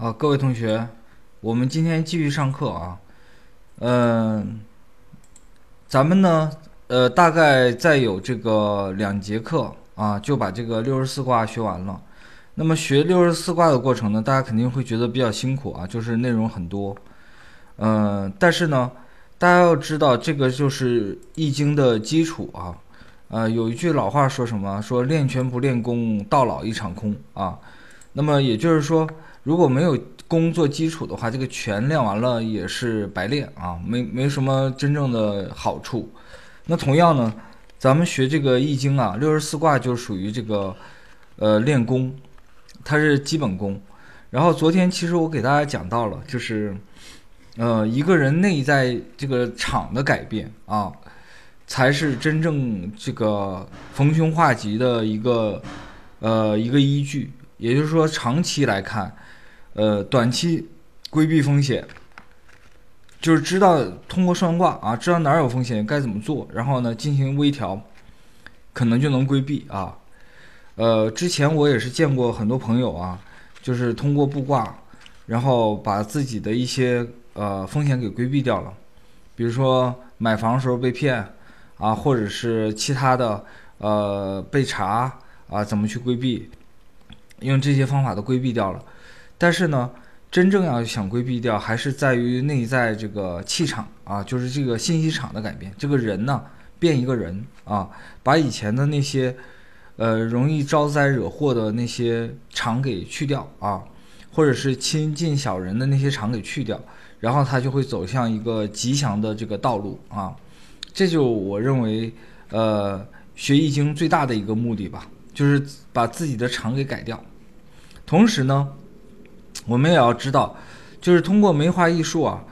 各位同学，我们今天继续上课啊。咱们呢，大概再有这个2节课啊，就把这个64卦学完了。那么学64卦的过程呢，大家肯定会觉得比较辛苦啊，就是内容很多。但是呢，大家要知道，这个就是易经的基础啊。有一句老话说什么？说练拳不练功，到老一场空啊。那么也就是说，如果没有功做基础的话，这个拳练完了也是白练啊，没什么真正的好处。那同样呢，咱们学这个易经啊，64卦就属于这个练功，它是基本功。然后昨天其实我给大家讲到了，就是一个人内在这个场的改变啊，才是真正这个逢凶化吉的一个依据。也就是说，长期来看，短期规避风险，就是知道通过算卦啊，知道哪儿有风险该怎么做，然后呢进行微调，可能就能规避啊。之前我也是见过很多朋友啊，就是通过卜卦，然后把自己的一些风险给规避掉了，比如说买房的时候被骗啊，或者是其他的被查啊，怎么去规避。用这些方法都规避掉了，但是呢，真正要想规避掉，还是在于内在这个气场啊，就是这个信息场的改变。这个人呢，变一个人啊，把以前的那些容易招灾惹祸的那些场给去掉啊，或者是亲近小人的那些场给去掉，然后他就会走向一个吉祥的这个道路啊。这就我认为学易经最大的一个目的吧，就是把自己的场给改掉。同时呢，我们也要知道，就是通过梅花易数啊，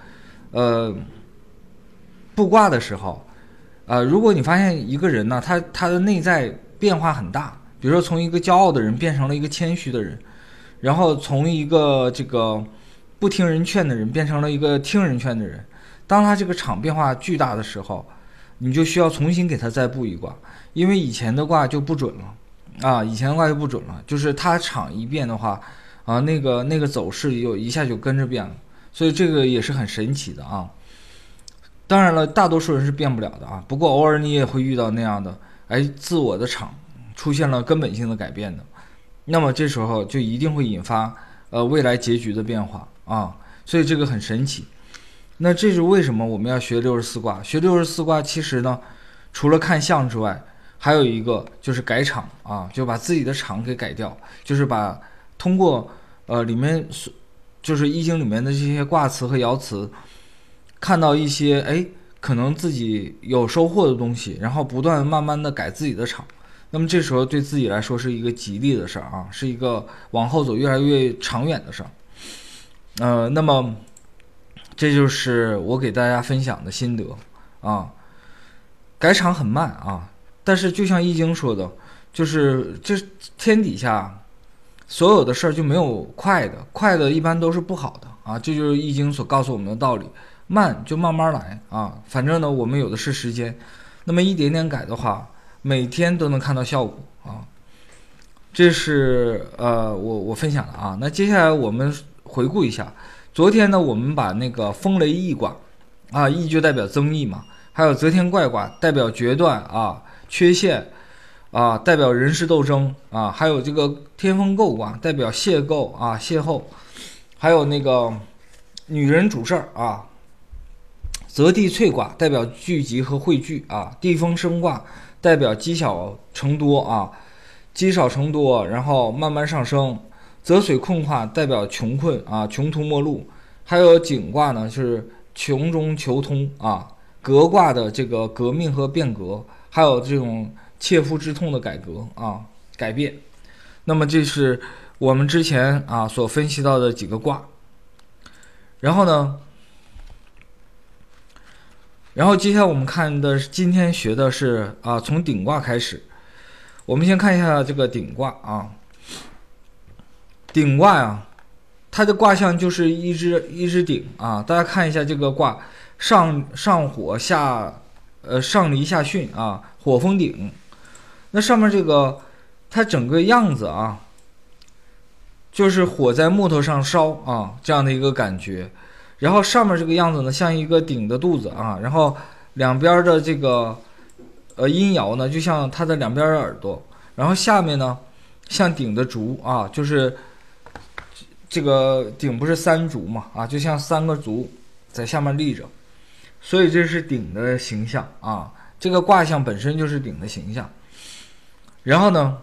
卜卦的时候，如果你发现一个人呢，他的内在变化很大，比如说从一个骄傲的人变成了一个谦虚的人，然后从一个这个不听人劝的人变成了一个听人劝的人，当他这个场变化巨大的时候，你就需要重新给他再卜一卦，因为以前的卦就不准了。以前的卦就不准了，就是它场一变的话，那个走势一下就跟着变了，所以这个也是很神奇的啊。当然了，大多数人是变不了的啊，不过偶尔你也会遇到那样的，自我的场出现了根本性的改变的，那么这时候就一定会引发未来结局的变化啊，所以这个很神奇。那这是为什么我们要学64卦？学64卦其实呢，除了看相之外，还有一个就是改场啊，就把自己的场给改掉，就是把通过里面就是易经里面的这些卦辞和爻辞，看到一些可能自己有收获的东西，然后不断慢慢的改自己的场，那么这时候对自己来说是一个吉利的事儿啊，是一个往后走越来越长远的事儿。那么这就是我给大家分享的心得啊。改场很慢啊，但是就像易经说的，就是这天底下所有的事儿就没有快的，快的一般都是不好的啊，这就是易经所告诉我们的道理。慢就慢慢来啊，反正呢我们有的是时间，那么一点点改的话，每天都能看到效果啊。这是我分享的啊。那接下来我们回顾一下，昨天呢我们把那个风雷易卦啊，易就代表增益嘛，还有则天怪卦代表决断啊、缺陷啊，代表人事斗争啊，还有这个天风姤卦代表邂逅啊、邂逅，还有那个女人主事儿啊，泽地萃卦代表聚集和汇聚啊，地风生卦代表积小成多啊，积少成多，然后慢慢上升。泽水困卦代表穷困啊，穷途末路。还有景卦呢，是穷中求通啊，革卦的这个革命和变革，还有这种切肤之痛的改革啊，改变。那么这是我们之前所分析到的几个卦。然后接下来我们看的今天学的是从鼎卦开始。我们先看一下这个鼎卦啊。鼎卦呀，它的卦象就是一只鼎啊。大家看一下这个卦，上火上离下巽啊，火风鼎。那上面这个它整个样子啊， 就是火在木头上烧啊这样的一个感觉。然后上面这个样子呢，像一个鼎的肚子啊，然后两边的这个阴爻呢，就像它的两边的耳朵，然后下面呢像鼎的足啊，就是这个鼎不是三足嘛啊，就像三个足在下面立着，所以这是鼎的形象啊。这个卦象本身就是鼎的形象。然后呢，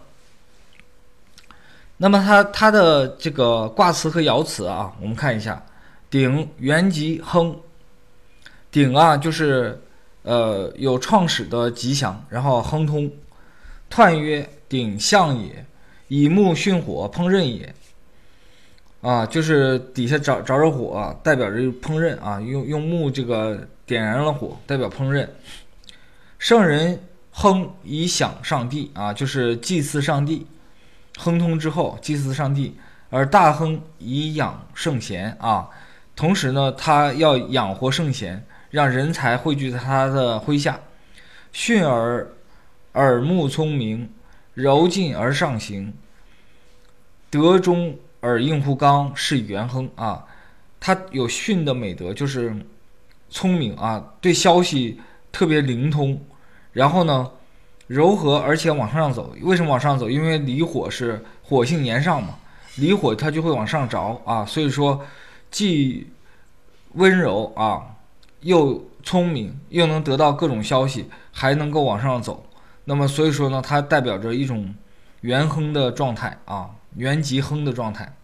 那么它的这个卦辞和爻辞啊，我们看一下。鼎元吉亨，鼎啊就是有创始的吉祥，然后亨通。彖曰鼎象也，以木熏火，烹饪也。啊，就是底下着着火啊，代表着烹饪啊，用木这个点燃了火，代表烹饪。圣人亨以享上帝啊，就是祭祀上帝。亨通之后祭祀上帝，而大亨以养圣贤啊。同时呢，他要养活圣贤，让人才汇聚在他的麾下。训而耳目聪明，柔进而上行，德中而应乎刚，是以元亨啊。他有训的美德，就是聪明啊，对消息特别灵通。然后呢，柔和而且往上走。为什么往上走？因为离火是火性炎上嘛，离火它就会往上着啊，所以说既温柔啊，又聪明，又能得到各种消息，还能够往上走。那么所以说呢，它代表着一种元亨的状态啊，元吉亨的状态。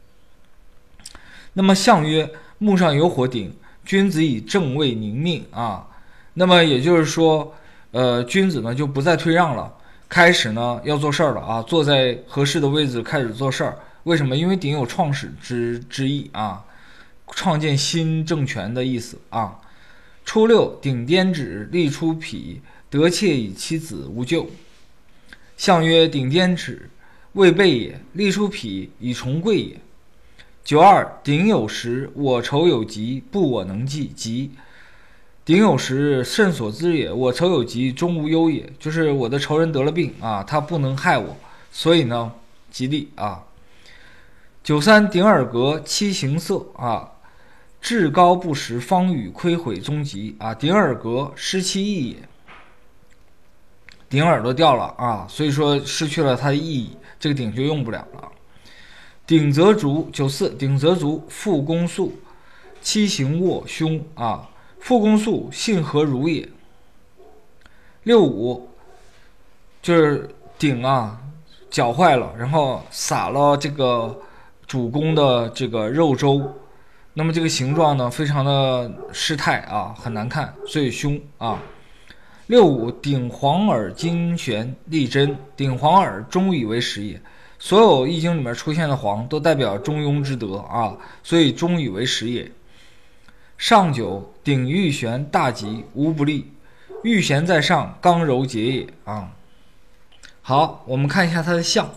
那么象曰：木上有火鼎，君子以正位宁命啊。那么也就是说，君子呢就不再退让了，开始呢要做事儿了啊，坐在合适的位置开始做事儿。为什么？因为鼎有创始之意啊，创建新政权的意思啊。初六，鼎颠止，立出匹，得妾以其子，无咎。象曰：鼎颠止，未备也；立出匹，以重贵也。九二，鼎有时，我仇有疾，不我能济，疾。鼎有时，甚所资也；我仇有疾，终无忧也。就是我的仇人得了病啊，他不能害我，所以呢，吉利啊。九三，鼎耳革，七形色啊，至高不实，方与亏毁终极啊。鼎耳革，失其意也。鼎耳朵掉了啊，所以说失去了它的意义，这个鼎就用不了了。鼎则足，九四，鼎则足，复公素，七行卧凶啊。复公素，性何如也？六五，就是鼎啊搅坏了，然后撒了这个主公的这个肉粥，那么这个形状呢非常的失态啊，很难看，所以凶啊。六五，鼎黄耳金玄立真，鼎黄耳，中以为实也。所有易经里面出现的黄都代表中庸之德啊，所以中以为实也。上九，鼎玉悬，大吉，无不利。玉悬在上，刚柔节也啊。好，我们看一下它的象。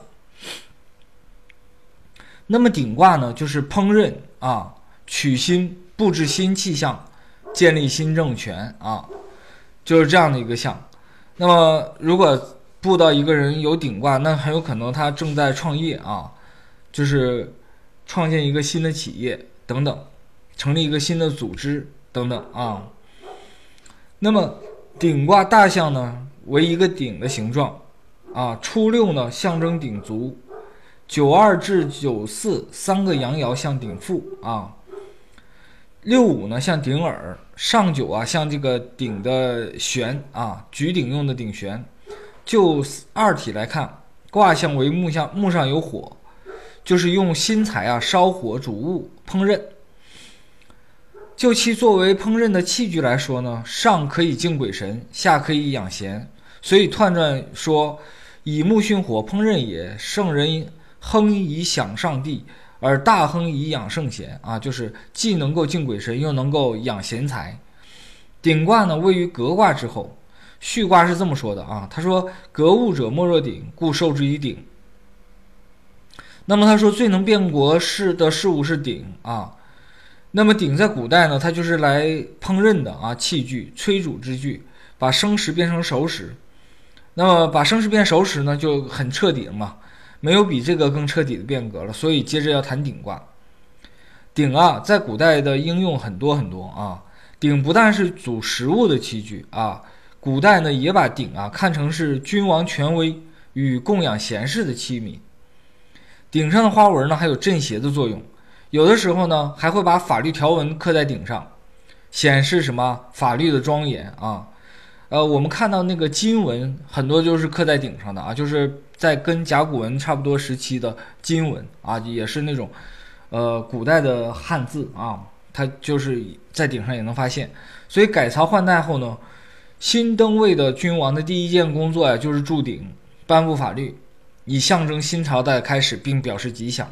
那么鼎卦呢，就是烹饪啊，取新，布置新气象，建立新政权啊，就是这样的一个象。那么如果布到一个人有鼎卦，那很有可能他正在创业啊，就是创建一个新的企业等等，成立一个新的组织等等啊。那么鼎卦大象呢为一个鼎的形状啊。初六呢象征鼎足，九二至九四三个阳爻像鼎腹啊。六五呢像鼎耳，上九啊像这个鼎的旋啊，举鼎用的鼎旋。就二体来看，卦象为木上有火，就是用新材啊烧火煮物烹饪。就其作为烹饪的器具来说呢，上可以敬鬼神，下可以养贤，所以彖传说以木熏火烹饪也，圣人亨以享上帝，而大亨以养圣贤啊，就是既能够敬鬼神，又能够养贤才。鼎卦呢位于革卦之后。序卦是这么说的啊，他说革物者莫若鼎，故受之以鼎。那么他说最能变国的事物是鼎啊。那么鼎在古代呢，它就是来烹饪的啊器具，炊煮之具，把生食变成熟食。那么把生食变熟食呢，就很彻底了嘛。 没有比这个更彻底的变革了，所以接着要谈鼎卦。鼎啊，在古代的应用很多很多啊。鼎不但是煮食物的器具啊，古代呢也把鼎啊看成是君王权威与供养贤士的器皿。鼎上的花纹呢还有镇邪的作用，有的时候呢还会把法律条文刻在鼎上，显示什么法律的庄严啊。我们看到那个金文很多就是刻在鼎上的啊，就是在跟甲骨文差不多时期的金文啊，也是那种古代的汉字啊，它就是在鼎上也能发现。所以改朝换代后呢，新登位的君王的第一件工作呀，就是铸鼎，颁布法律，以象征新朝代开始，并表示吉祥。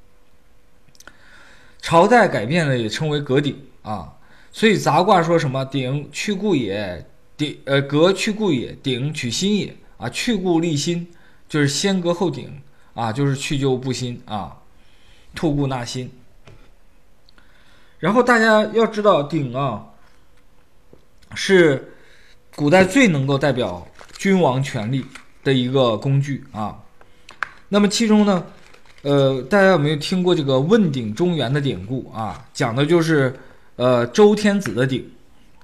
朝代改变呢，也称为革鼎啊。所以杂卦说什么鼎去故也，革去故也，鼎取新也啊。去故立新，就是先革后鼎啊，就是去旧布新啊，吐故纳新。然后大家要知道，鼎啊是古代最能够代表君王权力的一个工具啊。那么其中呢，大家有没有听过这个问鼎中原的典故啊？讲的就是周天子的鼎。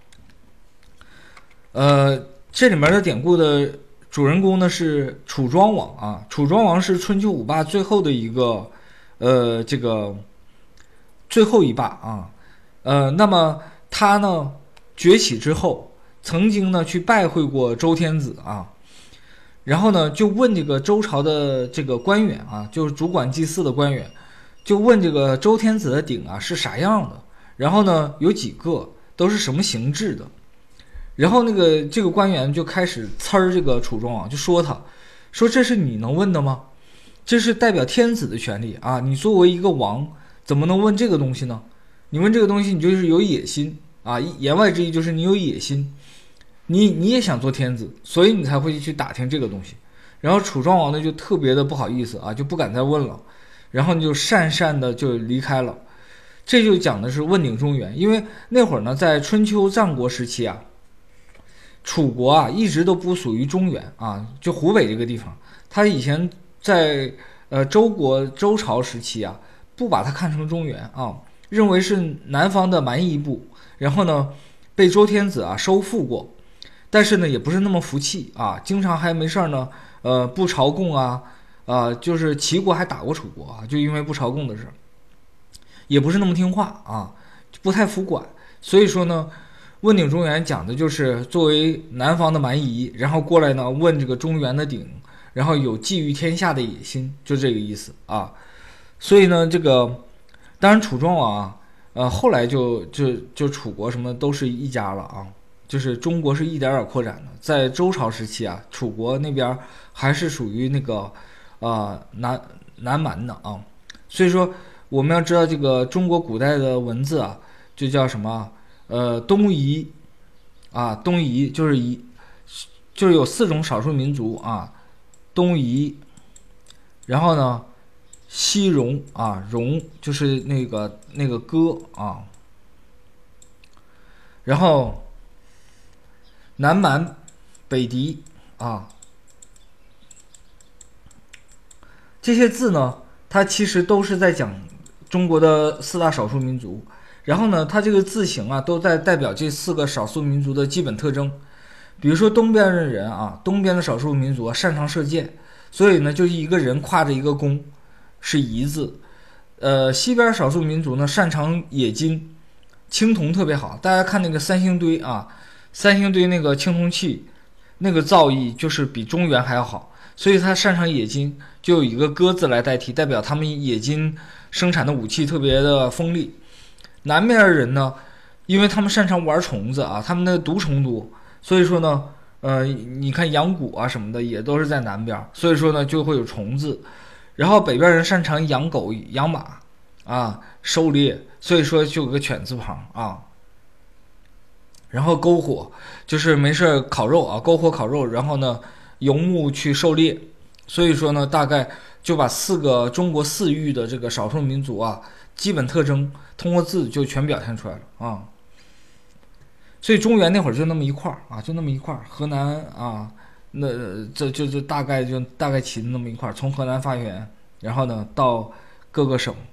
这里面的典故的主人公呢是楚庄王啊。楚庄王是春秋五霸最后的一个这个最后一霸啊。那么他呢崛起之后，曾经呢去拜会过周天子啊。然后呢就问这个周朝的这个官员啊，就是主管祭祀的官员，就问这个周天子的鼎啊是啥样的，然后呢有几个，都是什么形制的。然后这个官员就开始呲这个楚庄王，就说这是你能问的吗？这是代表天子的权利啊，你作为一个王怎么能问这个东西呢？你问这个东西你就是有野心啊，言外之意就是你有野心，你也想做天子，所以你才会去打听这个东西。然后楚庄王呢就特别的不好意思啊，就不敢再问了，然后就讪讪的就离开了。这就讲的是问鼎中原。因为那会儿呢在春秋战国时期啊，楚国啊一直都不属于中原啊，就湖北这个地方。他以前在周朝时期啊，不把它看成中原啊，认为是南方的蛮夷部，然后呢被周天子啊收复过，但是呢也不是那么服气啊，经常还没事呢不朝贡啊，就是齐国还打过楚国啊，就因为不朝贡的事，也不是那么听话啊，不太服管。所以说呢问鼎中原讲的就是作为南方的蛮夷，然后过来呢问这个中原的鼎，然后有觊觎天下的野心，就这个意思啊。所以呢这个当然楚庄王后来就楚国什么都是一家了啊，就是中国是一点点扩展的。在周朝时期啊，楚国那边还是属于那个南蛮的啊。所以说我们要知道这个中国古代的文字啊，就叫什么东夷啊，东夷就是有4种少数民族啊，东夷，然后呢西戎啊，戎就是那个歌啊，然后南蛮、北狄啊，这些字呢它其实都是在讲中国的4大少数民族。然后呢它这个字形啊都在代表这4个少数民族的基本特征。比如说东边的人啊，东边的少数民族啊擅长射箭，所以呢就一个人挎着一个弓，是夷字。西边少数民族呢擅长冶金，青铜特别好。大家看那个三星堆啊，三星堆那个青铜器，那个造诣就是比中原还要好，所以他擅长冶金，就有一个鸽字来代替，代表他们冶金生产的武器特别的锋利。南面的人呢，因为他们擅长玩虫子啊，他们的毒虫多，所以说呢你看羊骨啊什么的也都是在南边，所以说呢就会有虫子。然后北边人擅长养狗养马啊，狩猎，所以说就有个犬字旁啊。然后篝火就是没事烤肉啊，篝火烤肉，然后呢游牧去狩猎。所以说呢大概就把中国4域的这个少数民族啊基本特征通过字就全表现出来了啊。所以中原那会儿就那么一块啊，就那么一块，河南啊那这大概齐的那么一块，从河南发源，然后呢到各个省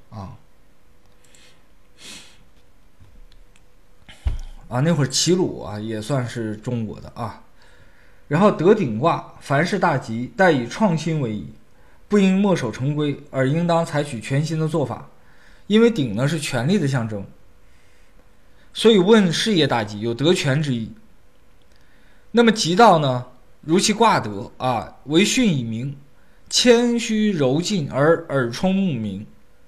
那会儿齐鲁也算是中国的然后得鼎卦，凡事大吉，待以创新为宜，不应墨守成规，而应当采取全新的做法。因为鼎呢是权力的象征，所以问事业大吉，有得权之意。那么吉道呢，如其卦得为巽以明，谦虚柔静而耳聪目明。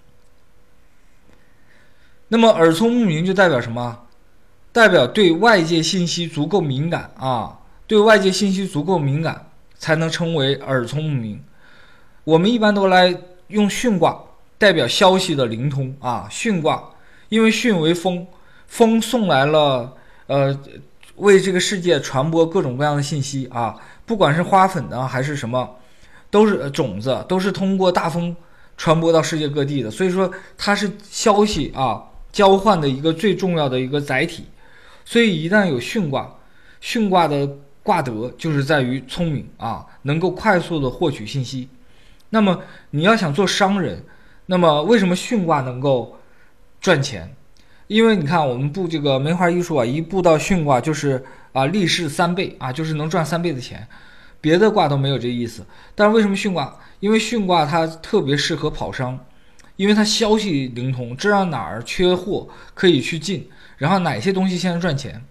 那么耳聪目明就代表什么？代表对外界信息足够敏感对外界信息足够敏感，才能称为耳聪目明。我们一般都来用巽卦代表消息的灵通巽卦，因为巽为风，风送来了为这个世界传播各种各样的信息不管是花粉呢还是什么，都是种子，都是通过大风传播到世界各地的。所以说它是消息交换的一个最重要的一个载体。所以一旦有巽卦，巽卦的卦德就是在于聪明能够快速的获取信息。那么你要想做商人，那么为什么巽卦能够赚钱？因为你看我们布这个梅花易数一布到巽卦就是利市3倍就是能赚3倍的钱，别的卦都没有这意思。但是为什么巽卦？因为巽卦它特别适合跑商，因为它消息灵通，知道哪儿缺货可以去进，然后哪些东西现在赚钱。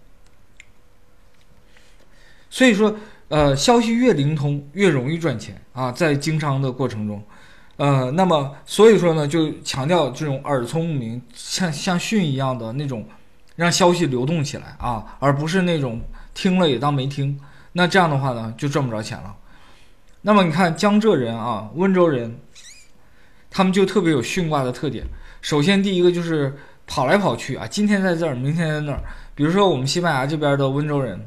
所以说消息越灵通越容易赚钱在经商的过程中。那么所以说呢，就强调这种耳聪目明，像巽一样的那种，让消息流动起来而不是那种听了也当没听。那这样的话呢，就赚不着钱了。那么你看江浙人温州人，他们就特别有巽卦的特点。首先第一个就是跑来跑去今天在这儿，明天在那儿。比如说我们西班牙这边的温州人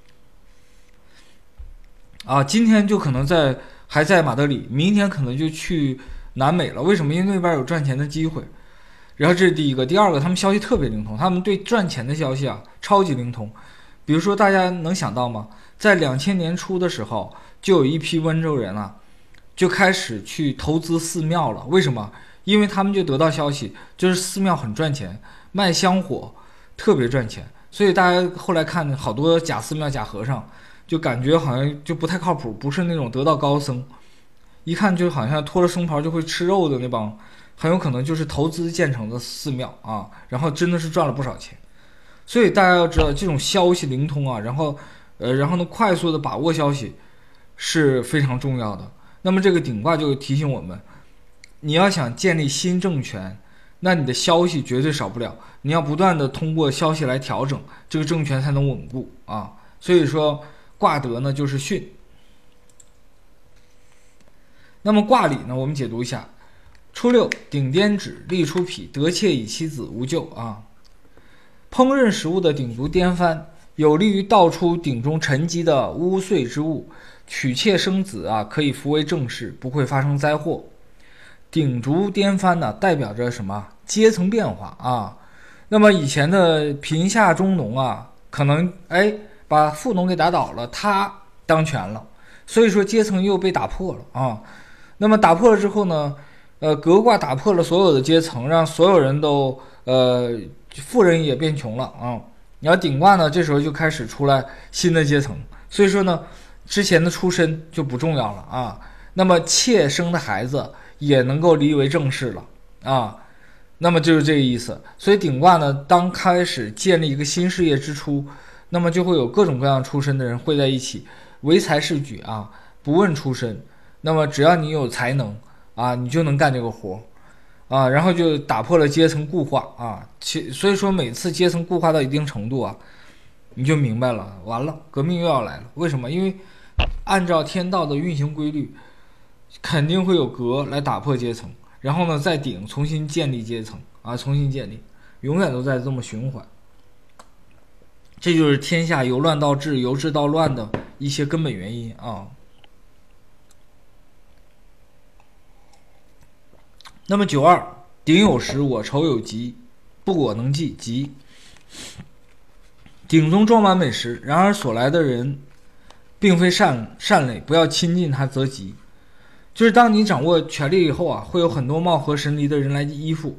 今天就可能还在马德里，明天可能就去南美了。为什么？因为那边有赚钱的机会。然后这是第一个。第二个，他们消息特别灵通，他们对赚钱的消息超级灵通。比如说大家能想到吗？在2000年初的时候，就有一批温州人就开始去投资寺庙了。为什么？因为他们就得到消息，就是寺庙很赚钱，卖香火特别赚钱。所以大家后来看好多假寺庙假和尚，就感觉好像就不太靠谱，不是那种得道高僧，一看就好像脱了僧袍就会吃肉的那帮，很有可能就是投资建成的寺庙然后真的是赚了不少钱。所以大家要知道，这种消息灵通然后呢快速的把握消息是非常重要的。那么这个鼎卦就提醒我们，你要想建立新政权，那你的消息绝对少不了，你要不断的通过消息来调整，这个政权才能稳固所以说卦德呢就是巽。那么卦理呢，我们解读一下。初六，鼎颠止，力出脾，得妾以妻子，无咎烹饪食物的鼎足颠翻，有利于道出鼎中沉积的污秽之物，娶妾生子可以扶为正室，不会发生灾祸。鼎足颠翻呢，代表着什么？阶层变化那么以前的贫下中农可能把富农给打倒了，他当权了，所以说阶层又被打破了那么打破了之后呢，革卦打破了所有的阶层，让所有人都富人也变穷了然后鼎卦呢，这时候就开始出来新的阶层，所以说呢，之前的出身就不重要了那么妾生的孩子也能够立为正室了那么就是这个意思。所以鼎卦呢，当开始建立一个新事业之初，那么就会有各种各样出身的人汇在一起，唯才是举不问出身。那么只要你有才能你就能干这个活然后就打破了阶层固化所以说每次阶层固化到一定程度你就明白了，完了，革命又要来了。为什么？因为按照天道的运行规律，肯定会有革来打破阶层，然后呢再鼎重新建立阶层重新建立，永远都在这么循环。这就是天下由乱到治，由治到乱的一些根本原因那么92，鼎有时，我愁有疾，不我能济，疾。鼎中装满美食，然而所来的人并非善类，不要亲近他则吉。就是当你掌握权力以后啊，会有很多貌合神离的人来依附，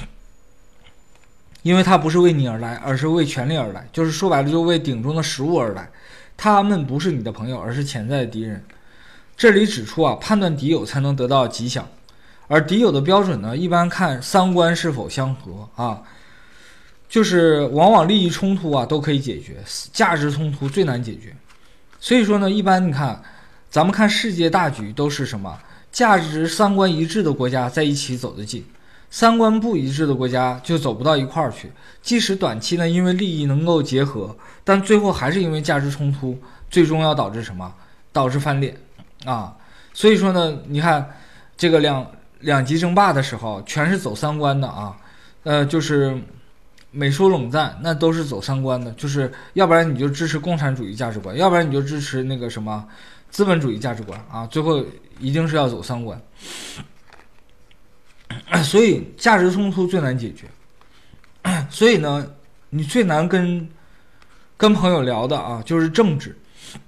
因为他不是为你而来，而是为权力而来，就是说白了，就为鼎中的食物而来。他们不是你的朋友，而是潜在的敌人。这里指出啊，判断敌友才能得到吉祥，而敌友的标准呢，一般看三观是否相合啊，就是往往利益冲突啊都可以解决，价值冲突最难解决。所以说呢，一般你看，咱们看世界大局都是什么？价值三观一致的国家在一起走得近，三观不一致的国家就走不到一块儿去。即使短期呢，因为利益能够结合，但最后还是因为价值冲突，最终要导致什么？导致翻脸啊！所以说呢，你看这个两极争霸的时候，全是走三观的啊，就是美苏冷战，那都是走三观的，就是要不然你就支持共产主义价值观，要不然你就支持那个什么资本主义价值观啊，最后一定是要走三观。所以价值冲突最难解决，所以呢，你最难跟朋友聊的啊，就是政治，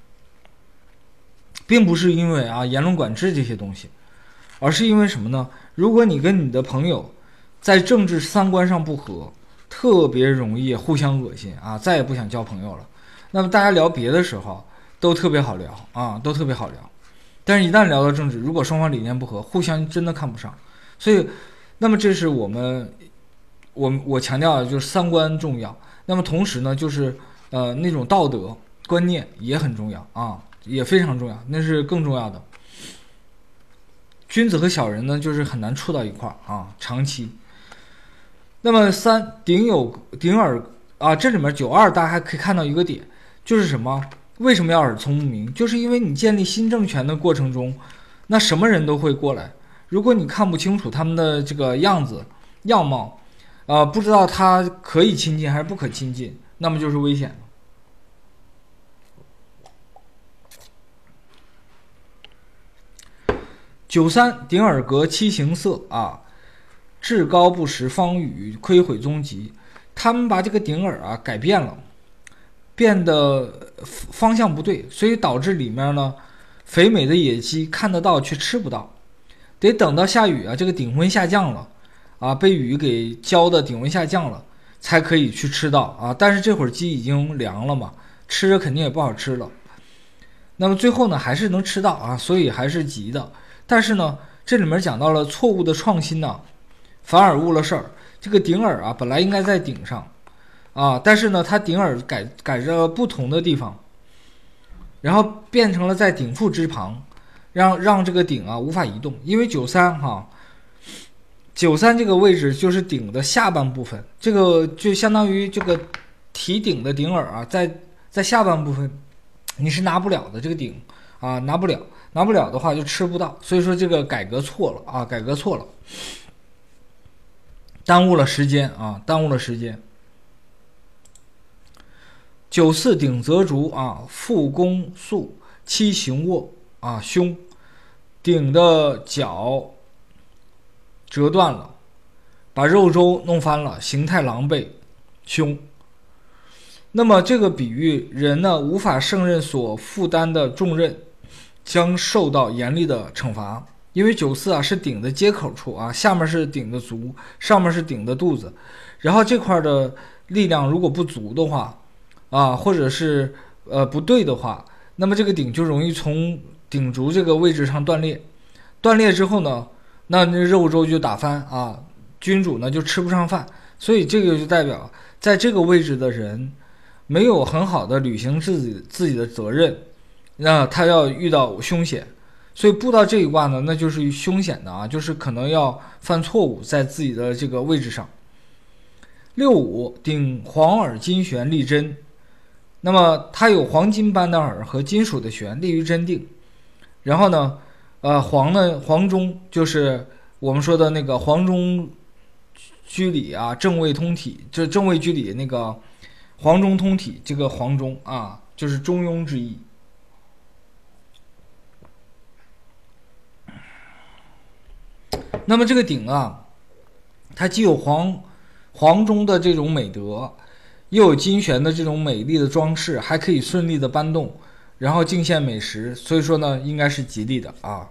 并不是因为啊言论管制这些东西，而是因为什么呢？如果你跟你的朋友在政治三观上不合，特别容易互相恶心啊，再也不想交朋友了。那么大家聊别的时候都特别好聊啊，都特别好聊，但是一旦聊到政治，如果双方理念不合，互相真的看不上。所以，那么这是我强调的就是三观重要。那么同时呢，就是那种道德观念也很重要啊，也非常重要，那是更重要的。君子和小人呢，就是很难处到一块儿啊，长期。那么鼎耳啊，这里面92大家还可以看到一个点，就是什么？为什么要耳聪目明？就是因为你建立新政权的过程中，那什么人都会过来。如果你看不清楚他们的这个样貌，不知道他可以亲近还是不可亲近，那么就是危险的。93鼎耳阁七形色啊，至高不实方语，亏毁踪迹。他们把这个鼎耳啊改变了，变得方向不对，所以导致里面呢肥美的野鸡看得到却吃不到，得等到下雨啊，这个顶温下降了啊，被雨给浇的顶温下降了，才可以去吃到啊。但是这会儿鸡已经凉了嘛，吃着肯定也不好吃了。那么最后呢，还是能吃到啊，所以还是急的。但是呢，这里面讲到了错误的创新呢，反而误了事儿。这个鼎耳啊，本来应该在顶上啊，但是呢，它鼎耳改着不同的地方，然后变成了在鼎腹之旁，让这个鼎啊无法移动。因为93这个位置就是鼎的下半部分，这个就相当于这个提鼎的鼎耳啊，在下半部分你是拿不了的，这个鼎啊拿不了的话就吃不到。所以说这个改革错了啊，耽误了时间。94鼎泽竹啊，复弓素，七行卧啊，凶。鼎的脚折断了，把肉粥弄翻了，形态狼狈，凶。那么这个比喻，人呢无法胜任所负担的重任，将受到严厉的惩罚。因为94啊是鼎的接口处啊，下面是鼎的足，上面是鼎的肚子，然后这块的力量如果不足的话啊，或者是不对的话，那么这个鼎就容易从鼎足这个位置上断裂之后呢，那肉粥就打翻啊，君主呢就吃不上饭。所以这个就代表在这个位置的人没有很好的履行自己的责任，那他要遇到凶险。所以布到这一卦呢，那就是凶险的啊，就是可能要犯错误在自己的这个位置上。65鼎黄耳金悬立针，那么它有黄金般的耳和金属的悬，立于真定。然后呢，黄中就是我们说的那个黄中居里啊，正位通体，就正位居里那个黄中通体，这个黄中啊，就是中庸之意。那么这个鼎啊，它既有黄中的这种美德，又有金悬的这种美丽的装饰，还可以顺利的搬动， 然后进献美食，所以说呢，应该是吉利的啊。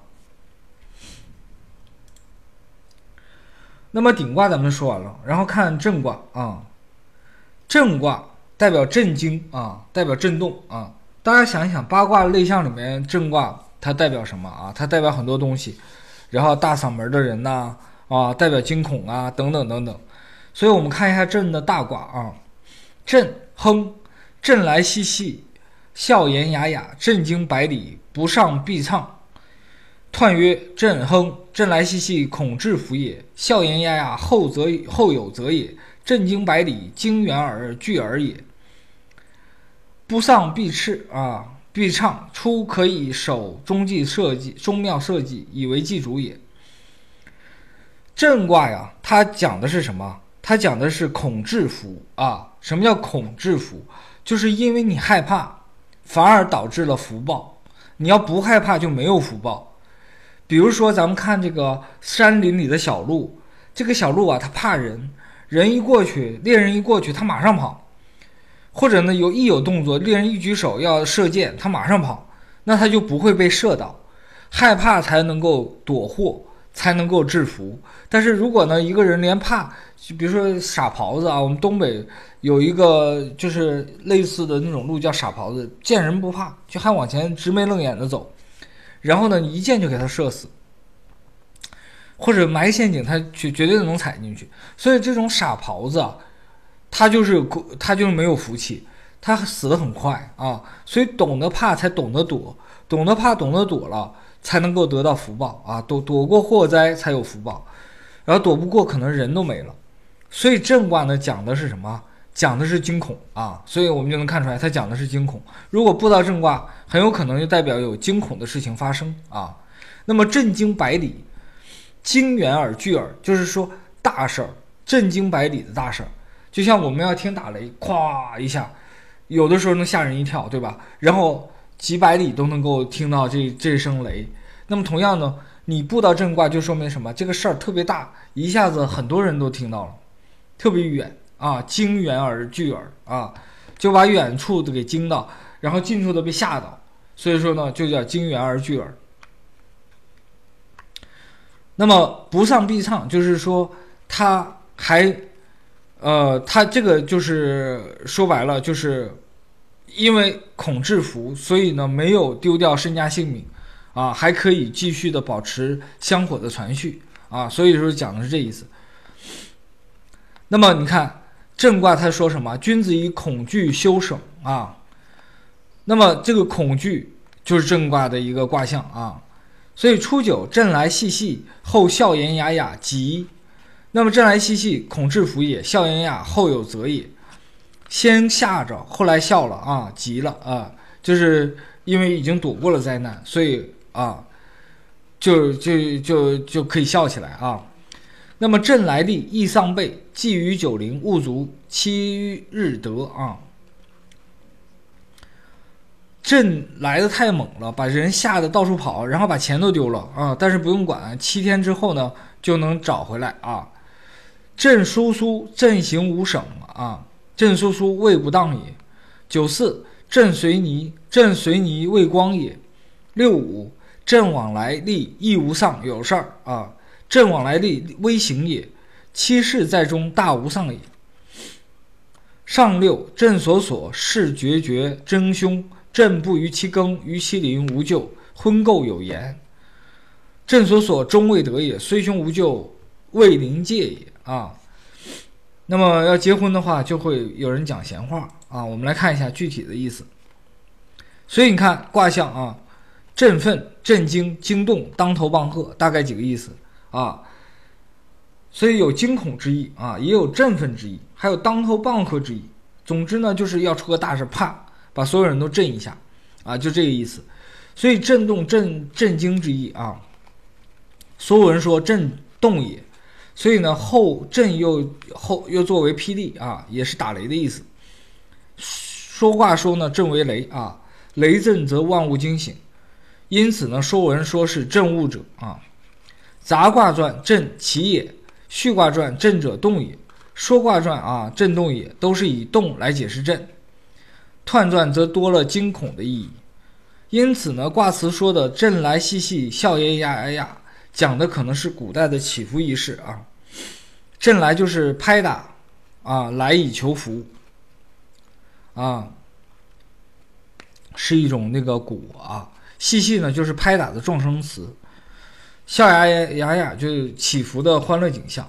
那么顶卦咱们说完了，然后看震卦啊。震卦代表震惊啊，代表震动啊。大家想一想，八卦类象里面震卦它代表什么啊？它代表很多东西，然后大嗓门的人呐代表惊恐啊，等等等等。所以我们看一下震的大卦啊。震亨，震来兮兮，笑言雅雅，震惊百里，不上必畅。彖曰：震亨，震来兮兮，恐至福也。笑言雅雅，后有则也。震惊百里，惊远而惧而也。不丧必赤啊，必畅。初可以守中妙社稷，以为祭主也。震卦呀，它讲的是什么？它讲的是恐至福啊。什么叫恐至福？就是因为你害怕，反而导致了福报。你要不害怕，就没有福报。比如说，咱们看这个山林里的小鹿，这个小鹿啊，它怕人，人一过去，猎人一过去，它马上跑。或者呢，有动作，猎人一举手要射箭，它马上跑，那它就不会被射到。害怕才能够躲祸，才能够制服。但是如果呢，一个人连怕，比如说傻狍子啊，我们东北有一个就是类似的那种鹿叫傻狍子，见人不怕，就还往前直眉愣眼的走，然后呢一箭就给他射死，或者埋陷阱，他绝对能踩进去。所以这种傻狍子啊，他就是没有福气，他死得很快啊。所以懂得怕才懂得躲，懂得怕懂得躲了，才能够得到福报啊。躲过祸灾才有福报，然后躲不过可能人都没了。所以震卦呢讲的是什么？讲的是惊恐啊。所以我们就能看出来，它讲的是惊恐。如果布到震卦，很有可能就代表有惊恐的事情发生啊。那么震惊百里，惊远而惧耳，就是说大事儿，震惊百里的大事儿。就像我们要听打雷，咵一下，有的时候能吓人一跳，对吧？然后几百里都能够听到这声雷。那么同样呢，你布到震卦就说明什么？这个事儿特别大，一下子很多人都听到了，特别远啊，惊远而惧耳啊，就把远处的给惊到，然后近处的被吓到，所以说呢，就叫惊远而惧耳。那么不丧必畅，就是说他这个就是说白了，就是因为恐制服，所以呢没有丢掉身家性命啊，还可以继续的保持香火的传续啊，所以说讲的是这意思。那么你看震卦他说什么？君子以恐惧修省啊。那么这个恐惧就是震卦的一个卦象啊。所以初九，震来细细，后笑言雅雅，吉。那么震来细细，恐至福也；笑言雅，后有则也。先吓着，后来笑了啊，急了啊，就是因为已经躲过了灾难，所以啊，就可以笑起来啊。那么震来利，益丧备，寄于九陵，物足7日得啊。震来的太猛了，把人吓得到处跑，然后把钱都丢了啊！但是不用管，7天之后呢就能找回来啊。震叔叔，震行无省啊，震叔叔未不当也。94，震随泥，震随泥未光也。65，震往来利，亦无丧，有事儿啊。震往来利，微行也。7事在中，大无丧也。上6，震所所，事决绝，争凶。震不于其庚，于其邻无咎，婚媾有言。震所所，终未得也，虽凶无咎，未临界也啊。那么要结婚的话，就会有人讲闲话啊。我们来看一下具体的意思。所以你看卦象啊，振奋、震惊、惊动、当头棒喝，大概几个意思啊。所以有惊恐之意啊，也有振奋之意，还有当头棒喝之意。总之呢，就是要出个大事，啪，把所有人都震一下啊，就这个意思。所以震动、震惊之意啊。所有人说震动也，所以呢后震又作为霹雳啊，也是打雷的意思。说卦说呢震为雷啊，雷震则万物惊醒，因此呢说文说是震物者啊。杂卦传震其也，序卦传震者动也，说卦传啊震动也，都是以动来解释震。彖传则多了惊恐的意义因此呢，卦辞说的震来细细，笑呀呀呀呀，讲的可能是古代的祈福仪式啊。震来就是拍打啊，来以求福啊，是一种那个鼓啊。细细呢就是拍打的状声词，笑呀呀呀呀就是祈福的欢乐景象。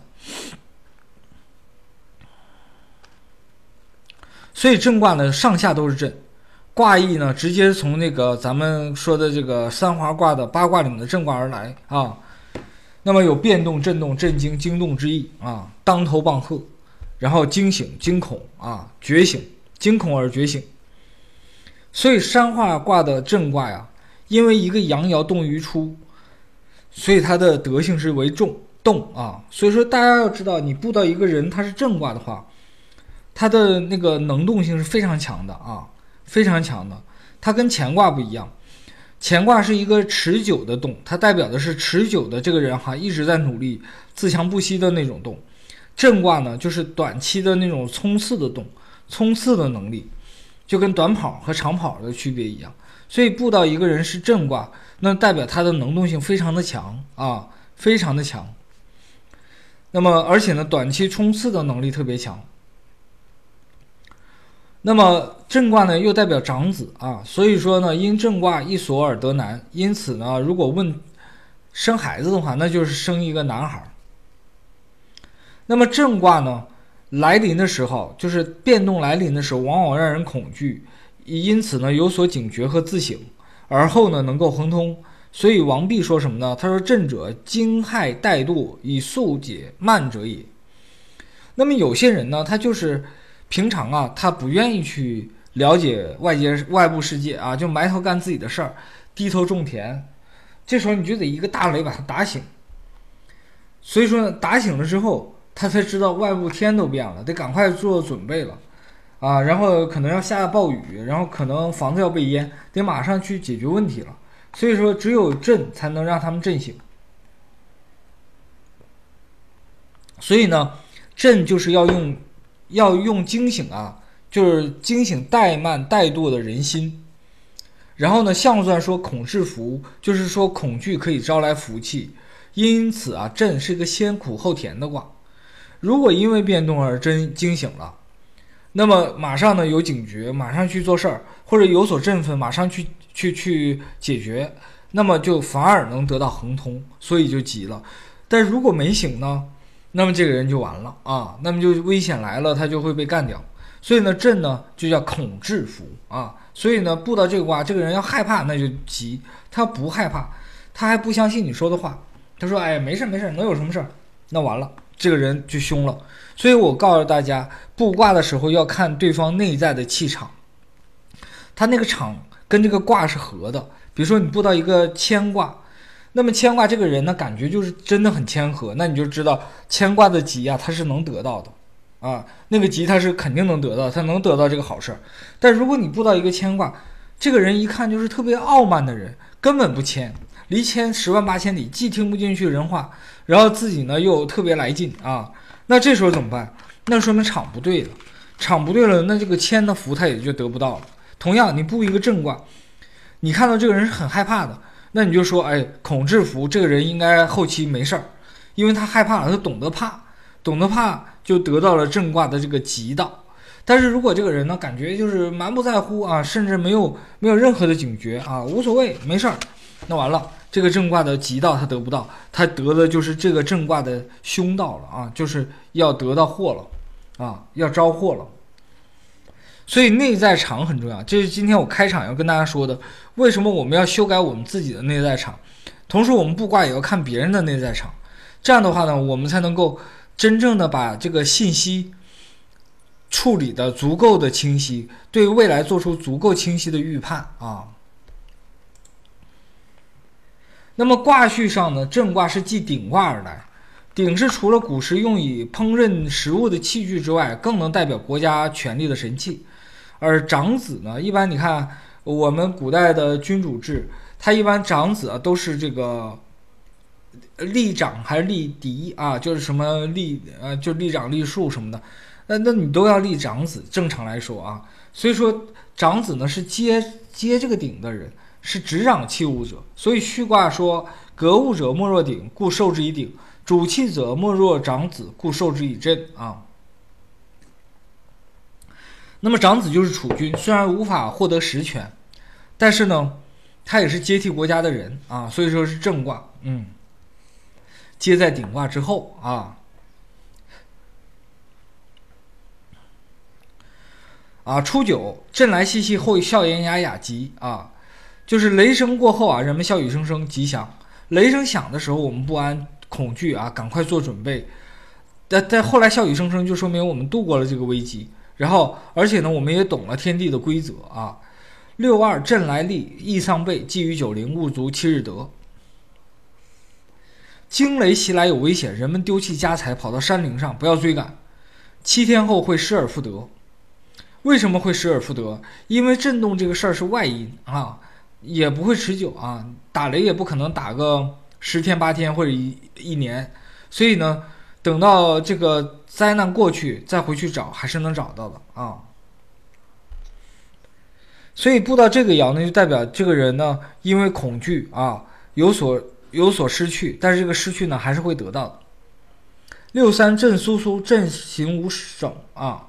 所以震卦呢上下都是震，卦意呢直接从那个咱们说的这个三华卦的八卦里面的震卦而来啊。那么有变动、震动、震惊、惊动之意啊，当头棒喝，然后惊醒、惊恐啊，觉醒，惊恐而觉醒。所以山化卦的震卦呀，因为一个阳爻动于初，所以它的德性是为动啊。所以说大家要知道，你布到一个人他是震卦的话，它的那个能动性是非常强的啊，非常强的。它跟乾卦不一样，乾卦是一个持久的动，它代表的是持久的这个人哈一直在努力、自强不息的那种动。震卦呢，就是短期的那种冲刺的动，冲刺的能力，就跟短跑和长跑的区别一样。所以布到一个人是震卦，那代表他的能动性非常的强啊，非常的强。那么而且呢，短期冲刺的能力特别强。那么震卦呢又代表长子啊，所以说呢因震卦一所而得男，因此呢如果问生孩子的话，那就是生一个男孩。那么震卦呢来临的时候，就是变动来临的时候，往往让人恐惧，因此呢有所警觉和自省，而后呢能够亨通。所以王弼说什么呢？他说震者惊骇怠惰，以速解慢者也。那么有些人呢他就是平常啊，他不愿意去了解外部世界啊，就埋头干自己的事儿，低头种田。这时候你就得一个大雷把他打醒。所以说呢，打醒了之后，他才知道外部天都变了，得赶快做准备了啊。然后可能要下暴雨，然后可能房子要被淹，得马上去解决问题了。所以说，只有震才能让他们震醒。所以呢，震就是要用惊醒啊，就是惊醒怠慢怠惰的人心。然后呢，象传说恐致福，就是说恐惧可以招来福气。因此啊，震是一个先苦后甜的卦。如果因为变动而惊醒了，那么马上呢有警觉，马上去做事儿，或者有所振奋，马上去解决，那么就反而能得到亨通，所以就急了。但如果没醒呢，那么这个人就完了啊，那么就危险来了，他就会被干掉。所以呢，震呢就叫恐致福啊。所以呢，布到这个卦，这个人要害怕那就急，他不害怕，他还不相信你说的话，他说哎没事，能有什么事儿？那完了，这个人就凶了。所以我告诉大家，布卦的时候要看对方内在的气场，他那个场跟这个卦是合的。比如说你布到一个谦卦，那么谦卦这个人呢，感觉就是真的很谦和，那你就知道谦卦的吉啊，他是能得到的啊，那个吉他是肯定能得到，他能得到这个好事儿。但如果你布到一个谦卦，这个人一看就是特别傲慢的人，根本不谦，离谦10万8千里，既听不进去人话，然后自己呢又特别来劲啊，那这时候怎么办？那说明场不对了，场不对了，那这个谦的福他也就得不到了。同样，你布一个震卦，你看到这个人是很害怕的，那你就说，哎，恐致福，这个人应该后期没事儿，因为他害怕了，他懂得怕就得到了震卦的这个吉道。但是如果这个人呢，感觉就是蛮不在乎啊，甚至没有任何的警觉啊，无所谓，没事儿，那完了，这个震卦的吉道他得不到，他得的就是这个震卦的凶道了啊，就是要得到祸了啊，要招祸了。所以内在场很重要，这是今天我开场要跟大家说的。为什么我们要修改我们自己的内在场？同时我们布卦也要看别人的内在场，这样的话呢，我们才能够真正的把这个信息处理的足够的清晰，对未来做出足够清晰的预判啊。那么卦序上呢，震卦是继鼎卦而来，鼎是除了古时用以烹饪食物的器具之外，更能代表国家权力的神器。而长子呢，一般你看我们古代的君主制，他一般长子都是这个立长还是立嫡啊，就是什么就立长立庶什么的，那你都要立长子，正常来说啊。所以说长子呢是接这个鼎的人， 是执掌器物者。所以序卦说：格物者莫若鼎，故受之以鼎；主器者莫若长子，故受之以震啊。那么长子就是储君，虽然无法获得实权，但是呢，他也是接替国家的人啊，所以说是正卦。接在鼎卦之后啊。初九，震来细细，后笑言雅雅吉啊，就是雷声过后啊，人们笑语声声，吉祥。雷声响的时候，我们不安恐惧啊，赶快做准备。但后来笑语声声，就说明我们度过了这个危机。然后，而且呢，我们也懂了天地的规则啊。6.2，震来利，益丧备，寄于90，物足7日得。惊雷袭来有危险，人们丢弃家财，跑到山陵上，不要追赶。7天后会失而复得。为什么会失而复得？因为震动这个事儿是外因啊，也不会持久啊，打雷也不可能打个10天8天或者一年，所以呢，等到这个灾难过去再回去找，还是能找到的啊。所以布到这个爻呢，就代表这个人呢，因为恐惧啊，有所失去，但是这个失去呢，还是会得到的。6.3，震苏苏，震行无省啊。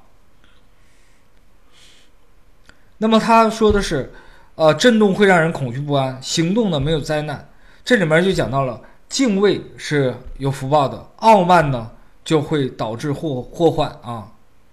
那么他说的是，震动会让人恐惧不安，行动呢没有灾难。这里面就讲到了敬畏是有福报的，傲慢呢就会导致祸患啊。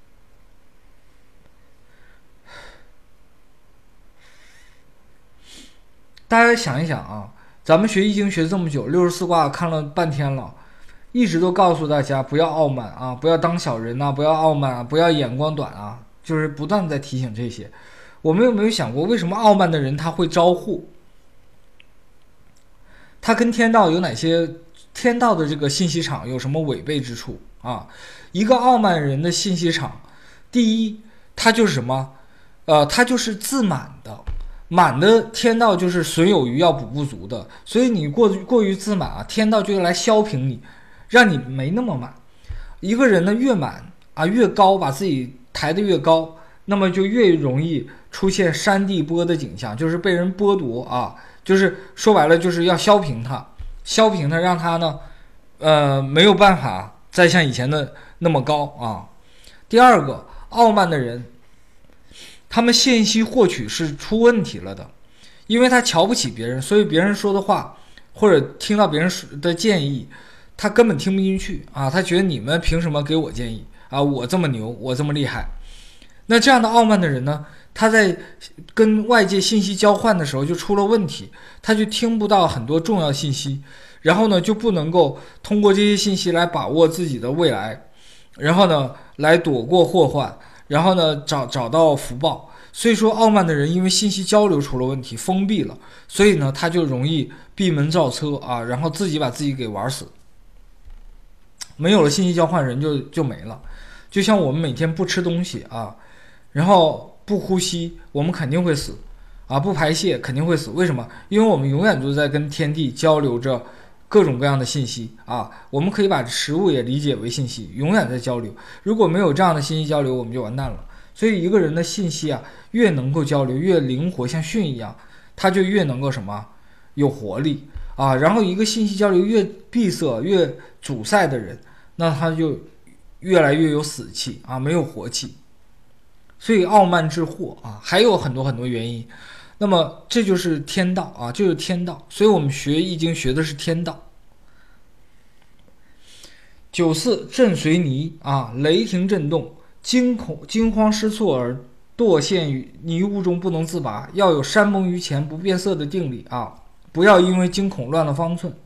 大家想一想啊，咱们学易经学这么久，64卦看了半天了，一直都告诉大家不要傲慢啊，不要当小人啊，不要傲慢啊，不要眼光短啊，就是不断在提醒这些。我们有没有想过，为什么傲慢的人他会招祸？他跟天道有哪些？天道的这个信息场有什么违背之处啊？一个傲慢人的信息场，第一，他就是什么？他就是自满的。满的天道就是损有余要补不足的，所以你过于自满啊，天道就来削平你，让你没那么满。一个人呢越满啊越高，把自己抬得越高，那么就越容易出现山地剥的景象，就是被人剥夺啊，就是说白了就是要削平它，让它呢没有办法再像以前的那么高啊。第二个，傲慢的人，他们信息获取是出问题了的，因为他瞧不起别人，所以别人说的话或者听到别人的建议，他根本听不进去啊，他觉得你们凭什么给我建议啊？我这么牛，我这么厉害。那这样的傲慢的人呢，他在跟外界信息交换的时候就出了问题，他就听不到很多重要信息，然后呢就不能够通过这些信息来把握自己的未来，然后呢来躲过祸患，然后呢找到福报。所以说傲慢的人因为信息交流出了问题，封闭了，所以呢他就容易闭门造车啊，然后自己把自己给玩死。没有了信息交换，人就没了。就像我们每天不吃东西啊，然后不呼吸，我们肯定会死啊，不排泄肯定会死。为什么？因为我们永远都在跟天地交流着各种各样的信息啊。我们可以把食物也理解为信息，永远在交流。如果没有这样的信息交流，我们就完蛋了。所以一个人的信息啊，越能够交流，越灵活，像蕈一样，他就越能够什么有活力啊。然后一个信息交流越闭塞、越阻塞的人，那他就越来越有死气啊，没有活气。所以傲慢之祸啊，还有很多很多原因。那么这就是天道啊，这就是天道。所以我们学易经学的是天道。9.4，震随泥啊，雷霆震动，惊慌失措而堕陷于泥污中不能自拔，要有山崩于前不变色的定力啊，不要因为惊恐乱了方寸。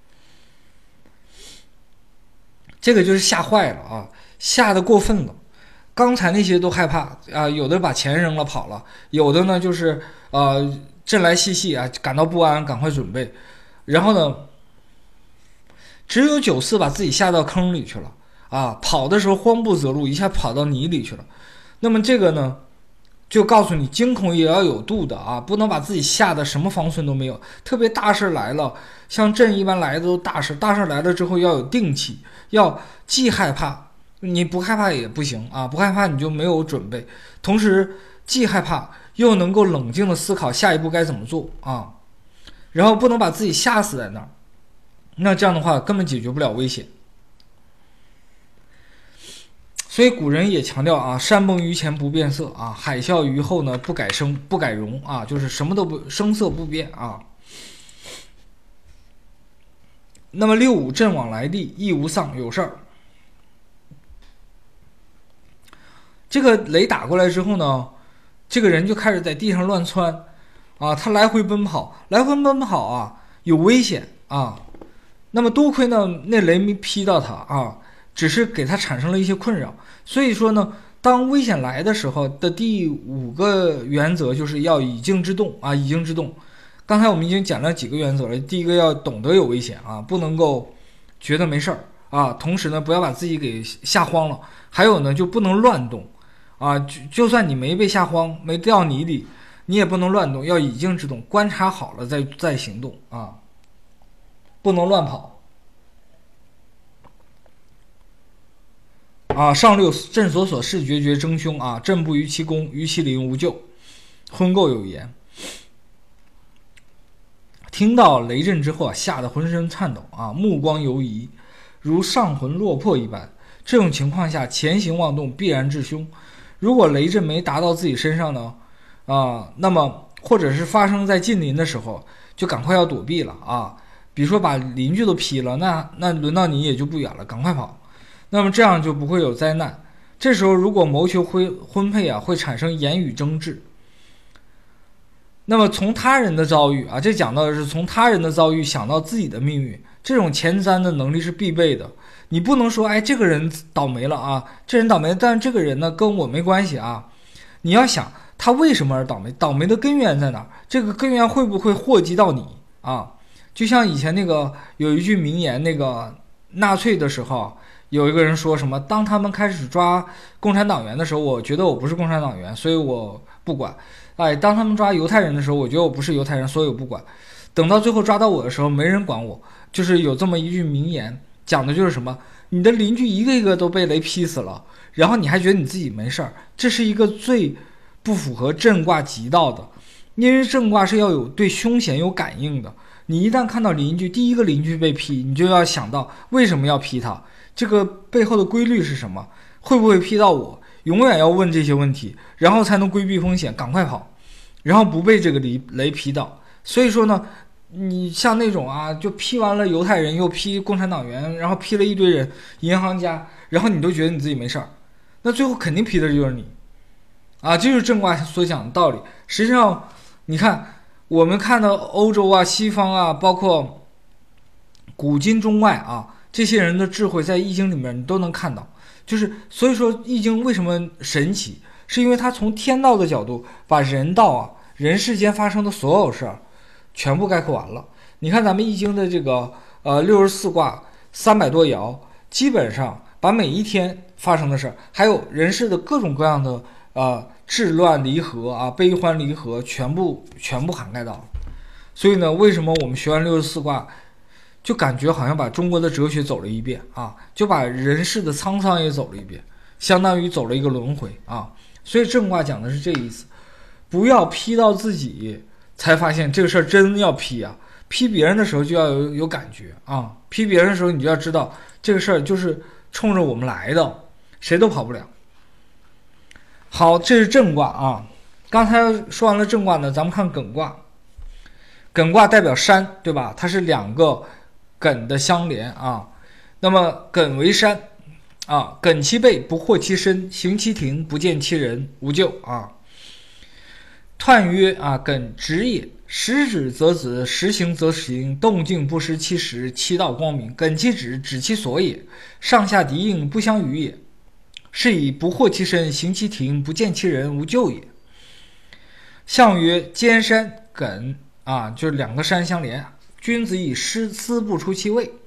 这个就是吓坏了啊，吓得过分了。刚才那些都害怕啊，有的把钱扔了跑了，有的呢就是震来细细啊，感到不安，赶快准备。然后呢，只有9.4把自己吓到坑里去了啊，跑的时候慌不择路，一下跑到泥里去了。那么这个呢，就告诉你惊恐也要有度的啊，不能把自己吓得什么方寸都没有。特别大事来了，像震一般来的都大事来了之后要有定气，要既害怕，你不害怕也不行啊，不害怕你就没有准备，同时既害怕又能够冷静的思考下一步该怎么做啊，然后不能把自己吓死在那儿，那这样的话根本解决不了危险。所以古人也强调啊，山崩于前不变色啊，海啸于后呢不改声不改容啊，就是什么都不声色不变啊。那么六五阵往来地，亦无丧，有事儿。这个雷打过来之后呢，这个人就开始在地上乱窜啊，他来回奔跑啊，有危险啊。那么多亏呢，那雷没劈到他啊，只是给他产生了一些困扰。所以说呢，当危险来的时候的第5个原则就是要以静制动啊，以静制动。刚才我们已经讲了几个原则了，第一个要懂得有危险啊，不能够觉得没事儿啊，同时呢不要把自己给吓慌了，还有呢就不能乱动啊，就算你没被吓慌，没掉泥里，你也不能乱动，要以静制动，观察好了再行动啊，不能乱跑啊。上六，震所所视决绝争凶啊，震不于其功，于其邻无咎。婚媾有言，听到雷震之后啊，吓得浑身颤抖啊，目光游移，如丧魂落魄一般。这种情况下，前行妄动必然致凶。如果雷震没达到自己身上呢，那么或者是发生在近邻的时候，就赶快要躲避了啊。比如说把邻居都劈了，那轮到你也就不远了，赶快跑。那么这样就不会有灾难。这时候如果谋求婚配啊，会产生言语争执。那么从他人的遭遇啊，这讲到的是从他人的遭遇想到自己的命运，这种前瞻的能力是必备的。你不能说哎这个人倒霉了啊，这人倒霉，但是这个人呢跟我没关系啊。你要想他为什么而倒霉，倒霉的根源在哪儿，这个根源会不会祸及到你啊？就像以前那个有一句名言，那个纳粹的时候有一个人说什么，当他们开始抓共产党员的时候，我觉得我不是共产党员，所以我不管。哎，当他们抓犹太人的时候，我觉得我不是犹太人，所以我不管。等到最后抓到我的时候，没人管我。就是有这么一句名言，讲的就是什么，你的邻居一个一个都被雷劈死了，然后你还觉得你自己没事儿，这是一个最不符合震卦吉道的。因为震卦是要有对凶险有感应的，你一旦看到邻居第一个邻居被劈，你就要想到为什么要劈他，这个背后的规律是什么，会不会劈到我，永远要问这些问题，然后才能规避风险，赶快跑，然后不被这个雷劈到。所以说呢，你像那种啊，就批完了犹太人，又批共产党员，然后批了一堆人，银行家，然后你都觉得你自己没事儿，那最后肯定批的就是你啊，这就是震卦所讲的道理。实际上你看我们看到欧洲啊、西方啊，包括古今中外啊，这些人的智慧在易经里面你都能看到。就是所以说易经为什么神奇，是因为它从天道的角度把人道啊、人世间发生的所有事儿全部概括完了。你看咱们易经的这个64卦300多爻，基本上把每一天发生的事儿，还有人世的各种各样的治乱离合啊、悲欢离合，全部涵盖到了。所以呢，为什么我们学完64卦就感觉好像把中国的哲学走了一遍啊，就把人世的沧桑也走了一遍，相当于走了一个轮回啊。所以震卦讲的是这意思，不要批到自己才发现这个事儿真要批啊，批别人的时候就要有感觉啊，批别人的时候你就要知道这个事儿就是冲着我们来的，谁都跑不了。好，这是震卦啊。刚才说完了震卦呢，咱们看艮卦。艮卦代表山，对吧？它是2个艮的相连啊。那么艮为山啊，艮其背，不惑其身，行其庭，不见其人，无咎啊。彖曰啊，艮直也，时止则止，时行则行，动静不失其时，其道光明。艮其止，止其所也，上下敌应，不相与也。是以不惑其身，行其庭，不见其人，无咎也。象曰兼山艮啊，就是2个山相连，君子以思不出其位。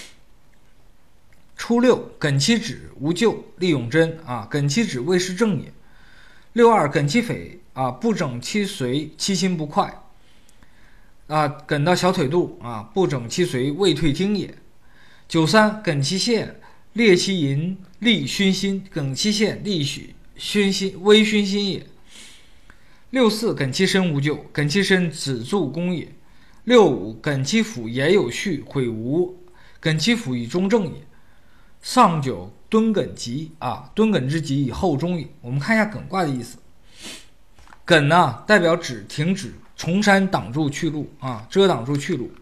初六，艮其止，无咎。厉永贞啊，艮其止，未是正也。六二，艮其腓啊，不整其随，其心不快啊，艮到小腿肚啊，不整其随，未退听也。九三，艮其陷，列其淫，利熏心，艮其陷，利熏心，微熏心也。 6-4艮其身无咎，艮其身子助攻也。6-5艮其辅言有序，悔无，艮其辅以中正也。上9敦艮吉啊，敦艮之吉以后中也。我们看一下艮卦的意思。艮呢，代表止，停止，重山挡住去路啊，遮挡住去路。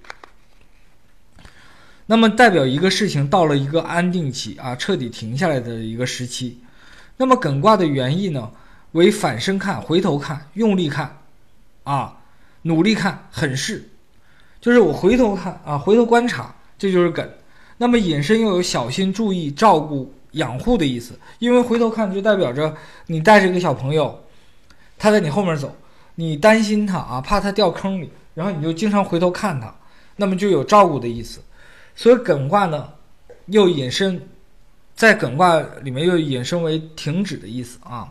那么代表一个事情到了一个安定期啊，彻底停下来的一个时期。那么艮卦的原意呢，为反身看，回头看，用力看啊，努力看，狠视，就是我回头看啊，回头观察，这就是艮。那么引申又有小心、注意、照顾、养护的意思，因为回头看就代表着你带着一个小朋友，他在你后面走，你担心他啊，怕他掉坑里，然后你就经常回头看他，那么就有照顾的意思。所以艮卦呢，又引申，在艮卦里面又引申为停止的意思啊。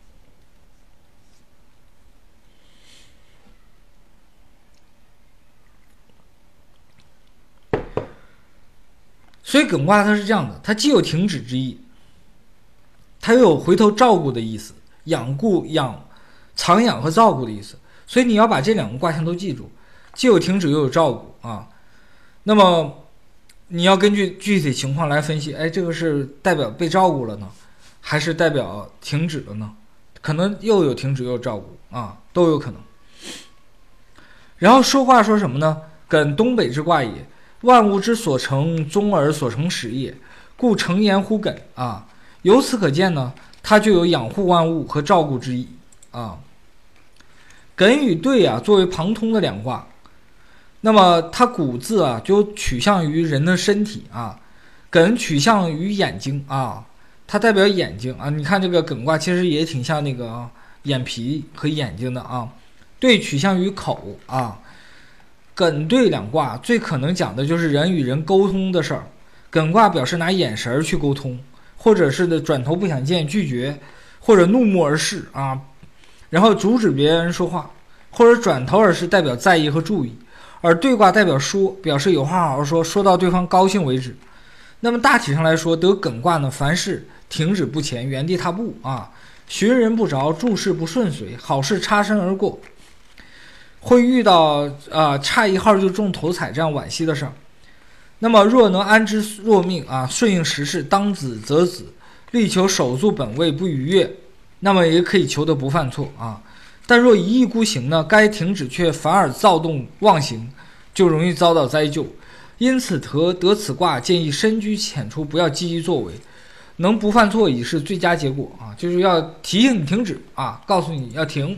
所以艮卦它是这样的，它既有停止之意，它又有回头照顾的意思，藏养和照顾的意思。所以你要把这两个卦象都记住，既有停止又有照顾啊。那么你要根据具体情况来分析，哎，这个是代表被照顾了呢，还是代表停止了呢？可能又有停止又有照顾啊，都有可能。然后说卦说什么呢？艮东北之卦也，万物之所成，终而所成始也，故成言乎艮啊。由此可见呢，它就有养护万物和照顾之意啊。艮与兑啊，作为旁通的两卦，那么它古字啊就取向于人的身体啊，艮取向于眼睛啊，它代表眼睛啊。你看这个艮卦其实也挺像那个眼皮和眼睛的啊。兑取向于口啊。艮兑两卦最可能讲的就是人与人沟通的事儿。艮卦表示拿眼神去沟通，或者是的转头不想见，拒绝，或者怒目而视啊，然后阻止别人说话，或者转头而视，代表在意和注意。而兑卦代表说，表示有话好好说，说到对方高兴为止。那么大体上来说，得艮卦呢，凡事停止不前，原地踏步啊，寻人不着，注事不顺遂，好事擦身而过，会遇到差一号就中头彩这样惋惜的事儿。那么若能安之若命啊，顺应时势，当子则子，力求守住本位不逾越，那么也可以求得不犯错啊。但若一意孤行呢，该停止却反而躁动妄行，就容易遭到灾咎。因此得此卦建议深居浅出，不要积极作为，能不犯错已是最佳结果啊，就是要提醒你停止啊，告诉你要停。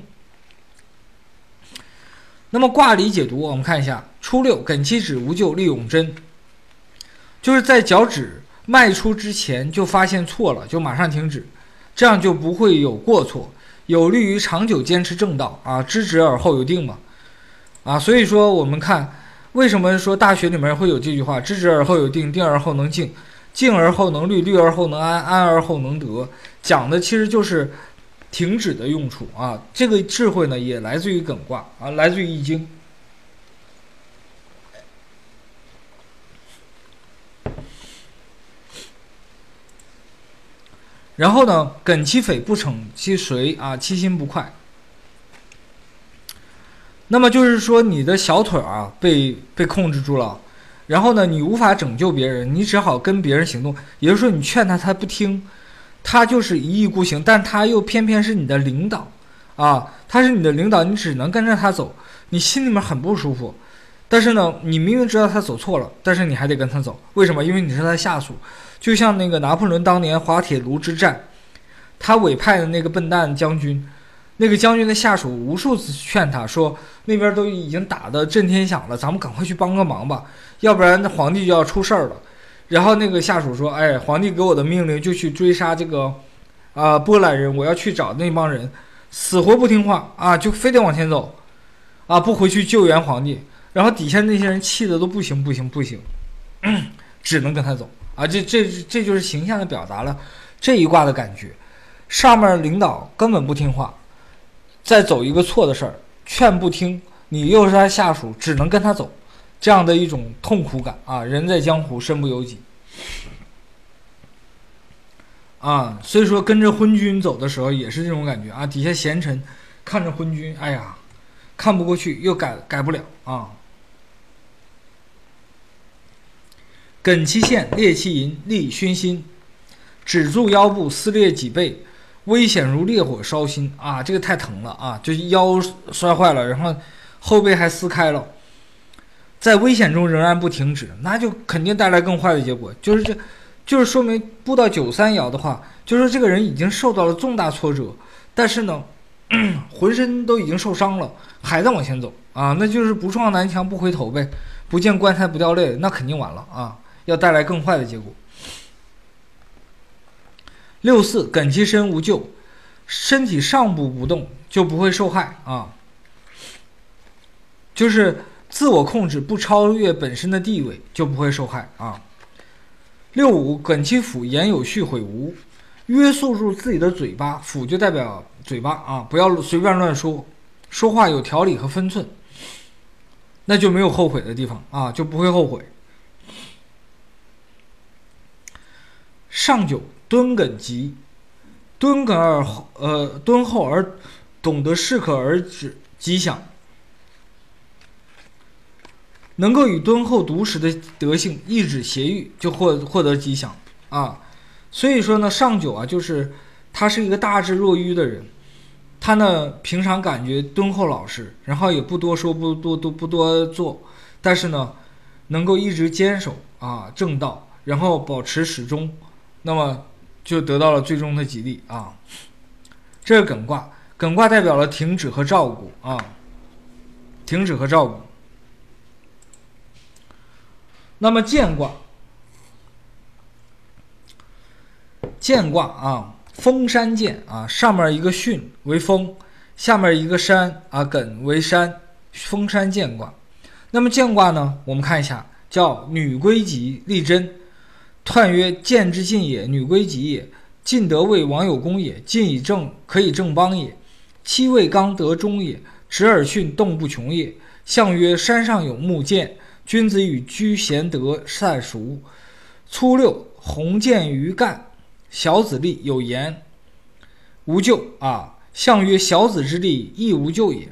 那么卦理解读我们看一下，初六艮其止无咎，立永贞，就是在脚趾迈出之前就发现错了，就马上停止，这样就不会有过错，有利于长久坚持正道啊，知止而后有定嘛啊。所以说我们看为什么说大学里面会有这句话，知止而后有定，定而后能静，静而后能虑，虑而后能安，安而后能得，讲的其实就是停止的用处啊。这个智慧呢也来自于艮卦啊，来自于易经。然后呢，艮其匪不逞其随啊，其心不快。那么就是说你的小腿啊被控制住了，然后呢你无法拯救别人，你只好跟别人行动，也就是说你劝他不听，他就是一意孤行，但他又偏偏是你的领导啊，他是你的领导，你只能跟着他走，你心里面很不舒服，但是呢你明明知道他走错了，但是你还得跟他走，为什么？因为你是他下属。就像那个拿破仑当年滑铁卢之战，他委派的那个笨蛋将军，那个将军的下属无数次劝他说，那边都已经打得震天响了，咱们赶快去帮个忙吧，要不然皇帝就要出事儿了。然后那个下属说，哎，皇帝给我的命令就去追杀这个波兰人，我要去找那帮人，死活不听话啊，就非得往前走啊，不回去救援皇帝。然后底下那些人气的都不行，只能跟他走啊。这就是形象的表达了这一卦的感觉。上面领导根本不听话，再走一个错的事儿，劝不听，你又是他下属，只能跟他走，这样的一种痛苦感啊！人在江湖身不由己啊，所以说跟着昏君走的时候也是这种感觉啊，底下贤臣看着昏君，哎呀，看不过去，又改不了啊。艮其线，裂其营，利熏心，止住腰部，撕裂脊背，危险如烈火烧心啊！这个太疼了啊，就是腰摔坏了，然后后背还撕开了，在危险中仍然不停止，那就肯定带来更坏的结果。就是说明步到93爻的话，就是这个人已经受到了重大挫折，但是呢，浑身都已经受伤了，还在往前走啊，那就是不撞南墙不回头呗，不见棺材不掉泪，那肯定完了啊，要带来更坏的结果。64艮其身无咎，身体上部不动就不会受害啊，就是自我控制不超越本身的地位就不会受害啊。65艮其府，言有序悔无，约束住自己的嘴巴，府就代表嘴巴啊，不要随便乱说，说话有条理和分寸，那就没有后悔的地方啊，就不会后悔。上9敦艮吉，敦厚而懂得适可而止，吉祥。能够以敦厚笃实的德性抑制邪欲，就获得吉祥啊。所以说呢，上9啊，就是他是一个大智若愚的人，他呢平常感觉敦厚老实，然后也不多说不多做，但是呢能够一直坚守啊正道，然后保持始终，那么就得到了最终的吉利啊。这是艮卦，艮卦代表了停止和照顾啊，停止和照顾。那么艮卦，艮卦啊，峰山艮啊，上面一个巽为峰，下面一个山啊，艮为山，峰山艮卦。那么艮卦呢，我们看一下，叫女归吉，利贞。彖曰：艮之进也，女归吉也。进得位，王有功也。进以正，可以正邦也。七位刚得中也。直而巽，动不穷也。象曰：山上有木艮。君子与居贤德，善熟。初6鸿渐于干，小子立，有言无咎啊。象曰：小子之立，亦无咎也。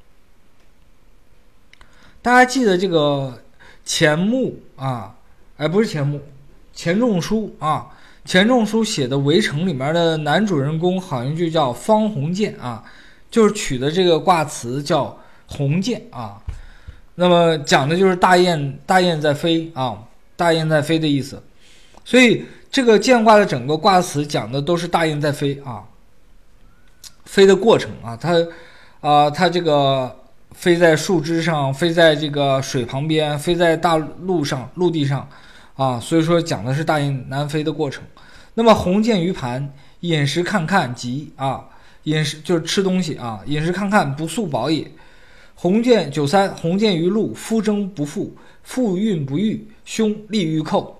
大家记得这个钱穆啊，不是钱穆，钱钟书啊。钱钟书写的《围城》里面的男主人公好像就叫方鸿渐啊，就是取的这个卦辞叫鸿渐啊。那么讲的就是大雁在飞啊，大雁在飞的意思。所以这个艮卦的整个卦辞讲的都是大雁在飞啊，飞的过程啊，它这个飞在树枝上，飞在这个水旁边，飞在大陆上陆地上啊，所以说讲的是大雁南飞的过程。那么鸿渐于盘，饮食看看吉啊，饮食就是吃东西啊，饮食看看不速饱也。鸿渐93，鸿渐于陆，夫征不复，复运不遇，凶利于寇。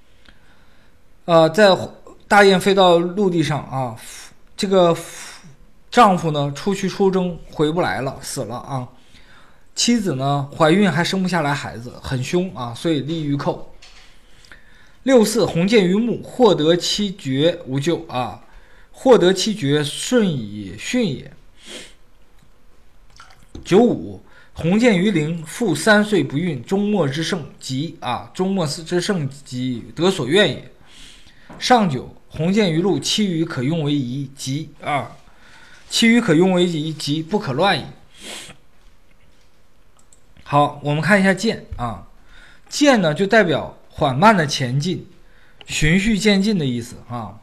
在大雁飞到陆地上啊，这个丈夫呢出去出征回不来了，死了啊。妻子呢怀孕还生不下来孩子，很凶啊，所以利于寇。64鸿渐于木，获得其爵无咎啊，获得其爵顺以训也。95鸿渐于陵，复3岁不孕，终末之盛吉啊，终末之盛吉，得所愿也。上9鸿渐于陆，其余可用为宜吉啊，其余可用为宜吉，不可乱也。好，我们看一下渐啊，渐呢就代表缓慢的前进，循序渐进的意思啊。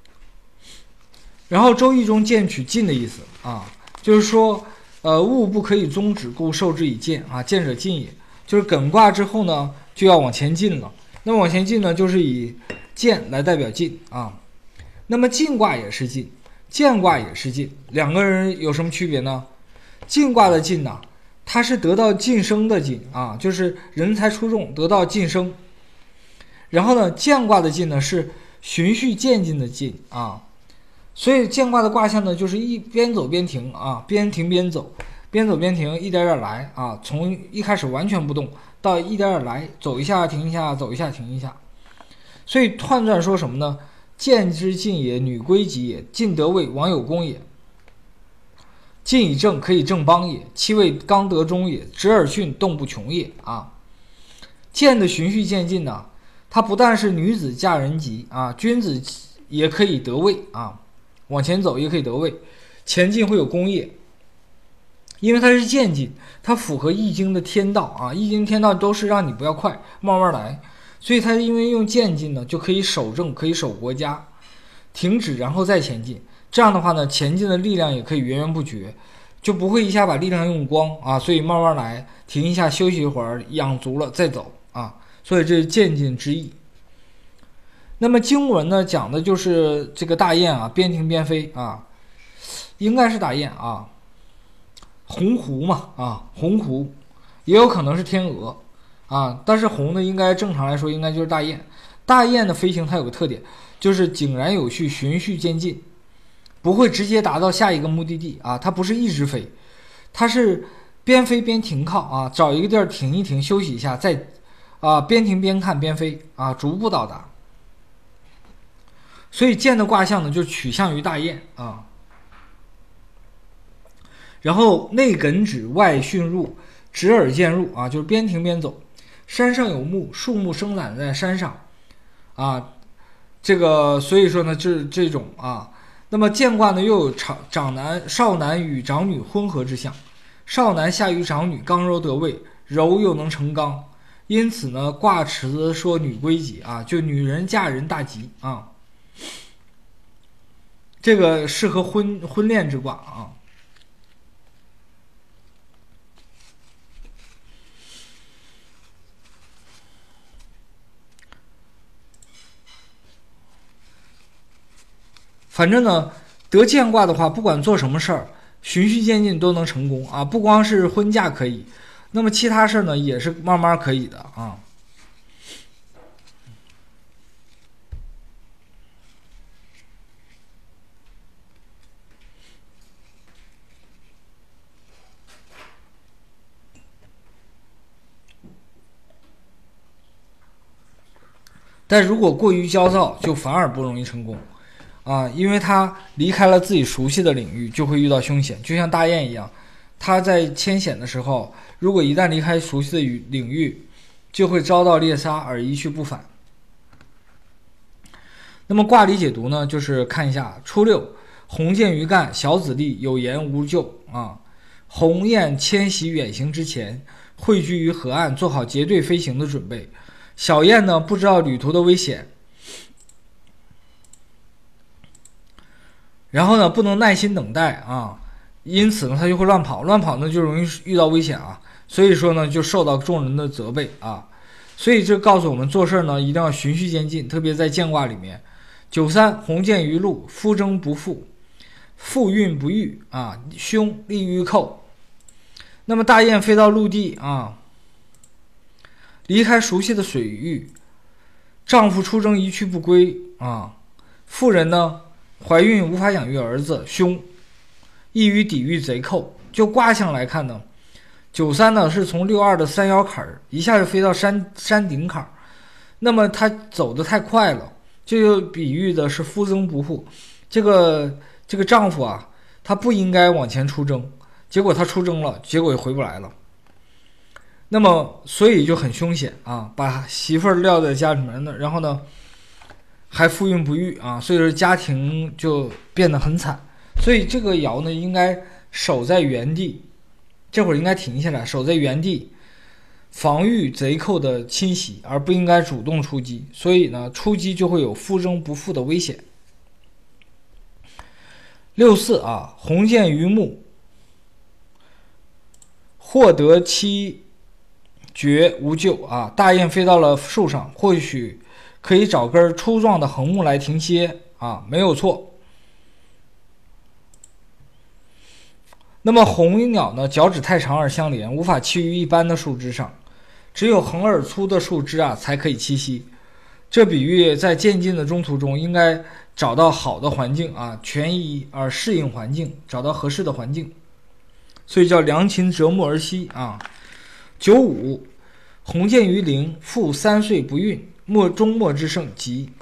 然后周易中渐取进的意思啊，就是说物不可以终止，故受之以渐啊，渐者进也。就是艮卦之后呢，就要往前进了。那么往前进呢，就是以渐来代表进啊。那么进卦也是进，艮卦也是进，两个人有什么区别呢？进卦的进呢，它是得到晋升的进啊，就是人才出众，得到晋升。然后呢，艮卦的进呢是循序渐进的进啊。所以艮卦的卦象呢，就是一边走边停啊，边停边走，边走边停，一点点来啊，从一开始完全不动到一点点来，走一下停一下，走一下停一下。所以彖传说什么呢？渐之进也，女归吉也，进得位，王有功也。 进以正，可以正邦也。其谓刚得中也，直而巽，动不穷也啊。渐的循序渐进呢，它不但是女子嫁人吉啊，君子也可以得位啊，往前走也可以得位，前进会有功业。因为它是渐进，它符合易经的天道啊，易经天道都是让你不要快，慢慢来，所以它因为用渐进呢，就可以守正，可以守国家，停止然后再前进。这样的话呢，前进的力量也可以源源不绝，就不会一下把力量用光啊，所以慢慢来，停一下休息一会儿，养足了再走啊，所以这是渐进之意。那么经文呢讲的就是这个大雁啊，边停边飞啊，应该是大雁啊，鸿鹄嘛啊，鸿鹄也有可能是天鹅啊，但是鸿呢应该正常来说应该就是大雁。大雁的飞行它有个特点，就是井然有序，循序渐进，不会直接达到下一个目的地啊，它不是一直飞，它是边飞边停靠啊，找一个地儿停一停，休息一下，再边停边看边飞啊，逐步到达。所以箭的卦象呢，就取向于大雁啊。然后内艮止，外巽入，直而渐入啊，就是边停边走。山上有木，树木生长在山上啊，这个所以说呢，这种啊。那么渐卦呢，又有少男与长女婚合之象，少男下于长女，刚柔得位，柔又能成刚，因此呢，卦辞说女归吉啊，就女人嫁人大吉啊，这个适合婚恋之卦啊。反正呢，得渐卦的话，不管做什么事儿，循序渐进都能成功啊！不光是婚嫁可以，那么其他事儿呢，也是慢慢可以的啊。但如果过于焦躁，就反而不容易成功。因为他离开了自己熟悉的领域，就会遇到凶险，就像大雁一样，他在迁徙的时候，如果一旦离开熟悉的领域，就会遭到猎杀而一去不返。那么卦理解读呢，就是看一下初六，鸿渐于干，小子立，有言无咎啊。鸿雁迁徙远行之前，汇聚于河岸，做好结队飞行的准备。小雁呢，不知道旅途的危险，然后呢，不能耐心等待啊，因此呢，他就会乱跑呢就容易遇到危险啊，所以说呢，就受到众人的责备啊，所以这告诉我们做事呢一定要循序渐进，特别在渐卦里面。93，鸿渐于陆，夫征不复，复运不遇啊，凶利于寇。那么大雁飞到陆地啊，离开熟悉的水域，丈夫出征一去不归啊，妇人呢怀孕无法养育儿子，凶，易于抵御贼寇。就卦象来看呢，93呢是从62的31坎一下就飞到山顶坎，那么他走得太快了，这就比喻的是夫征不复。这个丈夫啊，他不应该往前出征，结果他出征了，结果也回不来了。那么所以就很凶险啊，把媳妇儿撂在家里面的，然后呢还妇运不育啊，所以说家庭就变得很惨。所以这个爻呢应该守在原地，这会儿应该停下来，守在原地防御贼寇的侵袭，而不应该主动出击。所以呢出击就会有夫征不复的危险。64啊，鸿渐于木，获得其绝无咎啊，大雁飞到了树上，或许可以找根粗壮的横木来停歇啊，没有错。那么鸿鸟呢，脚趾太长而相连，无法栖于一般的树枝上，只有横而粗的树枝啊才可以栖息。这比喻在渐进的中途中，应该找到好的环境啊，权宜而适应环境，找到合适的环境，所以叫良禽择木而栖啊。95，鸿渐于陵，复3岁不孕，终末之盛吉。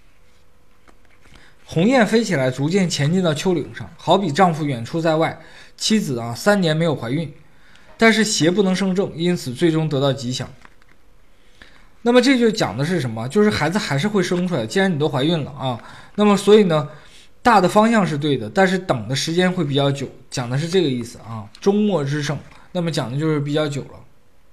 鸿雁飞起来，逐渐前进到丘陵上，好比丈夫远处在外， 妻子啊3年没有怀孕，但是邪不能胜正，因此最终得到吉祥。那么这就讲的是什么？就是孩子还是会生出来，既然你都怀孕了啊，那么所以呢，大的方向是对的，但是等的时间会比较久，讲的是这个意思啊。终末之胜，那么讲的就是比较久了。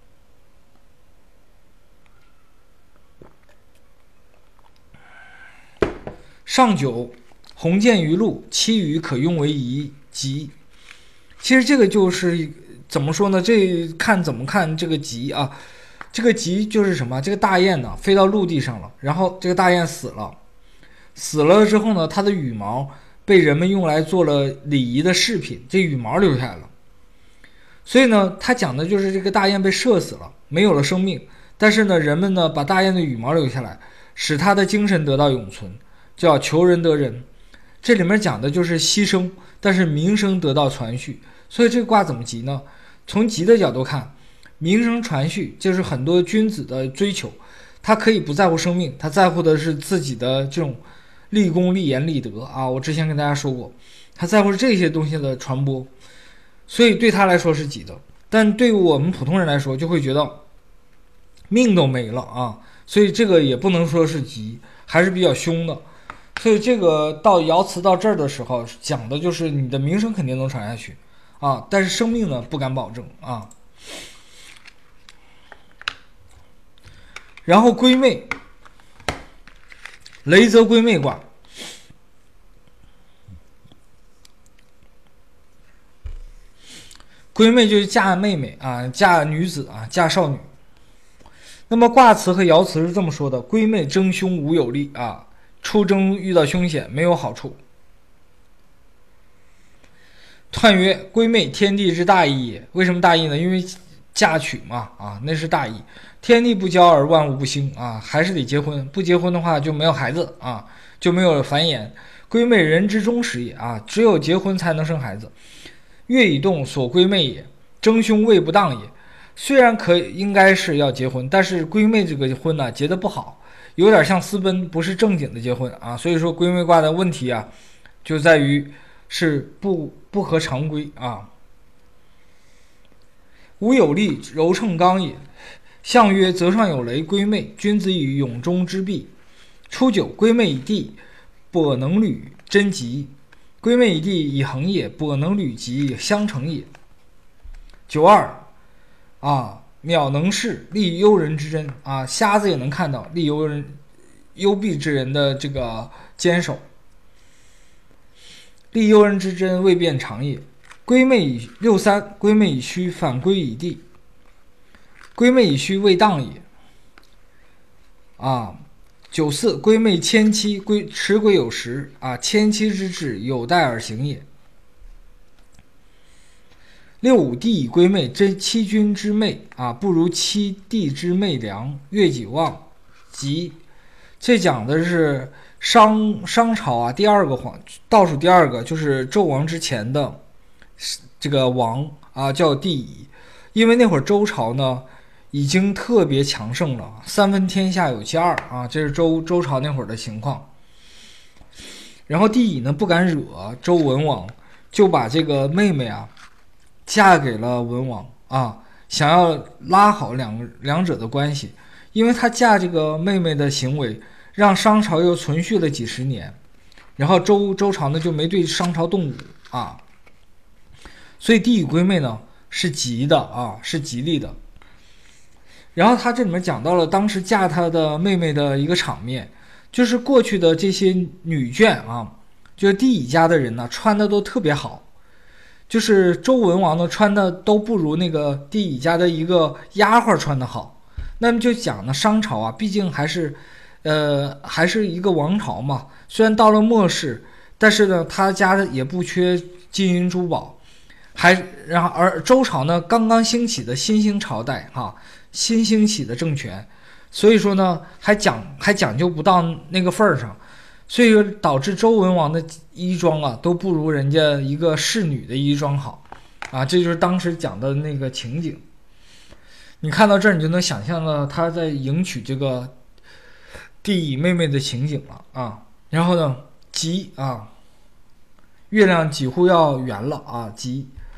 上九，鸿渐于陆，其羽可用为仪吉。其实这个就是怎么说呢？这看怎么看这个吉啊？这个吉就是什么？这个大雁呢飞到陆地上了，然后这个大雁死了之后呢，它的羽毛被人们用来做了礼仪的饰品，这羽毛留下来了。所以呢，它讲的就是这个大雁被射死了，没有了生命，但是呢，人们呢把大雁的羽毛留下来，使它的精神得到永存，叫求人得人。这里面讲的就是牺牲，但是名声得到传续。所以这个卦怎么吉呢？从吉的角度看，名声传续就是很多君子的追求，他可以不在乎生命，他在乎的是自己的这种立功、立言、立德啊。我之前跟大家说过，他在乎这些东西的传播，所以对他来说是吉的。但对于我们普通人来说，就会觉得命都没了啊，所以这个也不能说是吉，还是比较凶的。所以这个到爻辞到这儿的时候，讲的就是你的名声肯定能传下去啊，但是生命呢不敢保证啊。然后归妹，雷泽归妹卦。归妹就是嫁妹妹啊，嫁女子啊，嫁少女。那么卦辞和爻辞是这么说的：归妹争凶无有利啊，出征遇到凶险没有好处。彖曰：归妹，天地之大义也。为什么大义呢？因为嫁娶嘛啊，那是大义。天地不交而万物不兴啊，还是得结婚，不结婚的话就没有孩子啊，就没有繁衍。归妹，人之终始也啊，只有结婚才能生孩子。月以动，所归妹也，争凶未不当也。虽然应该是要结婚，但是归妹这个婚呢结得不好，有点像私奔，不是正经的结婚啊。所以说归妹卦的问题啊，就在于是不合常规啊。无有力，柔称刚也。象曰：泽上有雷，归妹，君子以永中之弊。初九，归妹以地，跛能履，贞吉。归妹以地，以恒也，跛能履吉，相成也。九二啊，渺能视，立幽人之贞啊，瞎子也能看到立幽闭之人的这个坚守。立幽人之贞，未变长也。归妹以六三，归妹以虚，反归以地。归妹以虚，未当也。啊，九四，归妹迁妻，持归有时啊，迁妻之志，有待而行也。六五，地以归妹，真妻君之妹啊，不如妻弟之妹良。月己旺，吉。这讲的是商朝啊，倒数第二个就是纣王之前的这个王啊，叫帝乙。因为那会儿周朝呢已经特别强盛了，三分天下有其二啊，这是周朝那会儿的情况。然后帝乙呢不敢惹周文王，就把这个妹妹啊嫁给了文王啊，想要拉好两者的关系。因为他嫁这个妹妹的行为，让商朝又存续了几十年，然后周朝呢就没对商朝动武啊，所以帝乙归妹呢是吉的啊，是吉利的。然后他这里面讲到了当时嫁他的妹妹的一个场面，就是过去的这些女眷啊，就是帝乙家的人呢穿的都特别好，就是周文王呢穿的都不如那个帝乙家的一个丫鬟穿的好。那么就讲呢，商朝啊，毕竟还是一个王朝嘛。虽然到了末世，但是呢，他家的也不缺金银珠宝。而周朝呢，刚刚兴起的新兴朝代哈，新兴起的政权，所以说呢，还讲究不到那个份儿上，所以说导致周文王的衣装啊，都不如人家一个侍女的衣装好啊。这就是当时讲的那个情景。你看到这儿，你就能想象到他在迎娶这个帝乙妹妹的情景了啊。然后呢，吉啊，月亮几乎要圆了啊，吉。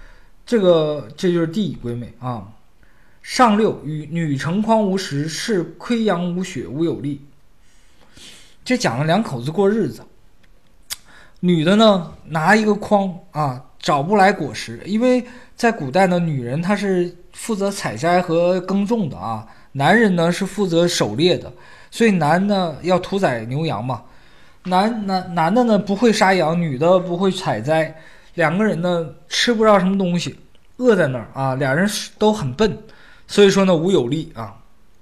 这就是地乙归妹啊。上六与女成筐无食，是亏阳无血无有力。这讲了两口子过日子。女的呢拿一个筐啊，找不来果实，因为在古代呢，女人她是负责采摘和耕种的啊，男人呢是负责狩猎的，所以男的要屠宰牛羊嘛，男的呢不会杀羊，女的不会采摘，两个人呢吃不着什么东西，饿在那儿啊，俩人都很笨，所以说呢无有力啊。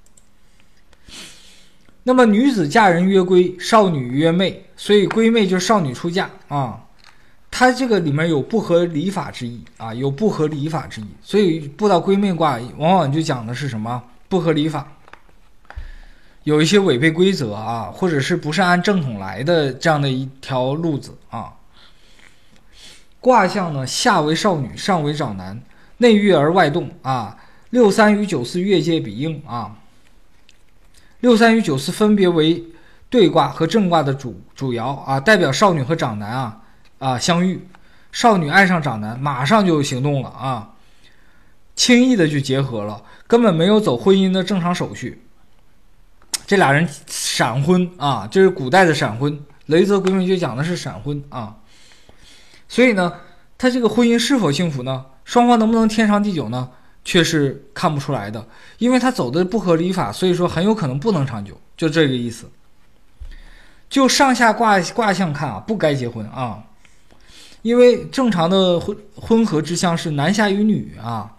那么女子嫁人曰归，少女曰妹，所以归妹就是少女出嫁啊。它这个里面有不合理法之意啊，有不合理法之意，所以布到归妹卦往往就讲的是什么不合理法，有一些违背规则啊，或者是不是按正统来的这样的一条路子啊。卦象呢，下为少女，上为长男，内悦而外动啊。六三与九四月界比应啊。六三与九四分别为对卦和正卦的主爻啊，代表少女和长男相遇，少女爱上长男，马上就行动了啊，轻易的就结合了，根本没有走婚姻的正常手续。这俩人闪婚啊，这是古代的闪婚，雷泽归妹就讲的是闪婚啊。所以呢，他这个婚姻是否幸福呢？双方能不能天长地久呢？却是看不出来的，因为他走的不合理法，所以说很有可能不能长久，就这个意思。就上下卦象看啊，不该结婚啊，因为正常的婚合之象是男下于女啊，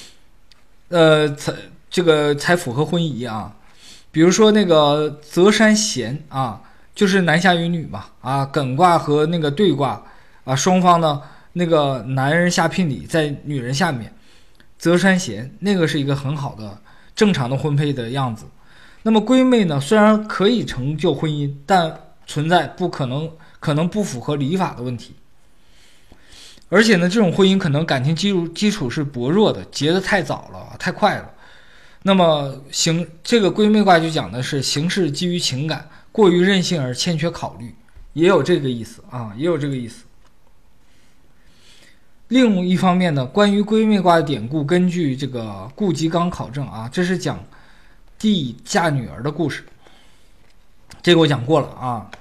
才符合婚仪啊。比如说那个泽山咸啊，就是男下于女嘛啊，艮卦和那个兑卦啊，双方呢那个男人下聘礼在女人下面。泽山咸那个是一个很好的正常的婚配的样子。那么归妹呢，虽然可以成就婚姻，但存在可能不符合礼法的问题。而且呢，这种婚姻可能感情基础是薄弱的，结得太早了，太快了。那么这个归妹卦就讲的是行事基于情感，过于任性而欠缺考虑，也有这个意思啊，也有这个意思。另一方面呢，关于归妹卦的典故，根据这个顾颉刚考证啊，这是讲帝嫁女儿的故事，这个我讲过了啊。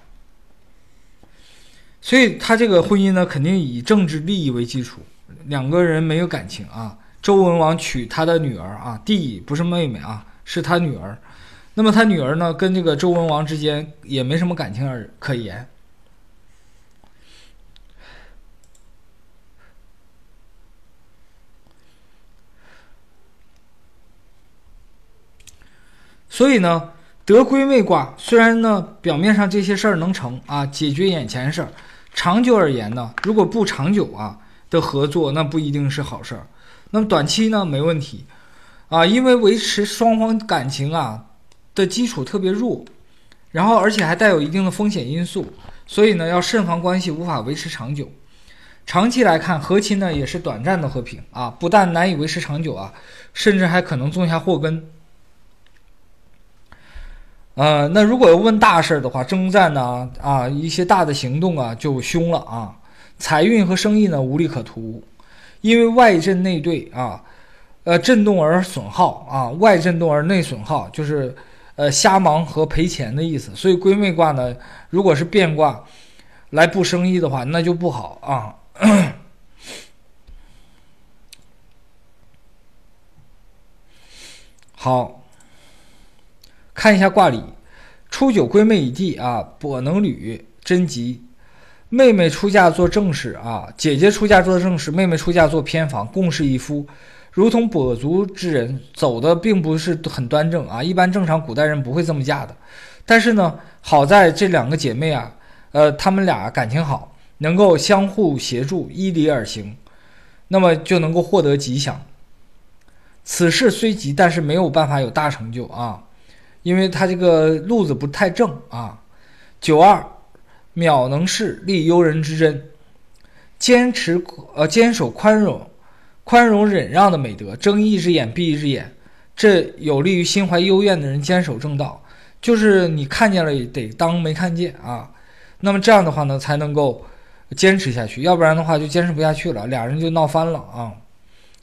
所以他这个婚姻呢，肯定以政治利益为基础，两个人没有感情啊。周文王娶他的女儿啊，帝不是妹妹啊，是他女儿。那么他女儿呢，跟这个周文王之间也没什么感情可言。所以呢，得归妹卦虽然呢表面上这些事儿能成啊，解决眼前事儿，长久而言呢，如果不长久啊的合作，那不一定是好事儿。那么短期呢没问题啊，因为维持双方感情啊的基础特别弱，然后而且还带有一定的风险因素，所以呢要慎防关系无法维持长久。长期来看，和亲呢也是短暂的和平啊，不但难以维持长久啊，甚至还可能种下祸根。那如果问大事的话，征战呢一些大的行动啊就凶了啊，财运和生意呢无利可图，因为外震内兑啊，震动而损耗啊，外震动而内损耗，就是瞎忙和赔钱的意思。所以归妹卦呢，如果是变卦来布生意的话，那就不好啊。好，看一下卦理。初九归妹以地啊，跛能履，贞吉。妹妹出嫁做正室啊，姐姐出嫁做正室，妹妹出嫁做偏房，共侍一夫，如同跛足之人，走的并不是很端正啊。一般正常古代人不会这么嫁的。但是呢，好在这两个姐妹啊，她们俩感情好，能够相互协助，依理而行，那么就能够获得吉祥。此事虽吉，但是没有办法有大成就啊。因为他这个路子不太正啊。92渺能事，立忧人之真，坚守宽容忍让的美德，睁一只眼闭一只眼，这有利于心怀幽怨的人坚守正道。就是你看见了得当没看见啊，那么这样的话呢才能够坚持下去，要不然的话就坚持不下去了，俩人就闹翻了啊。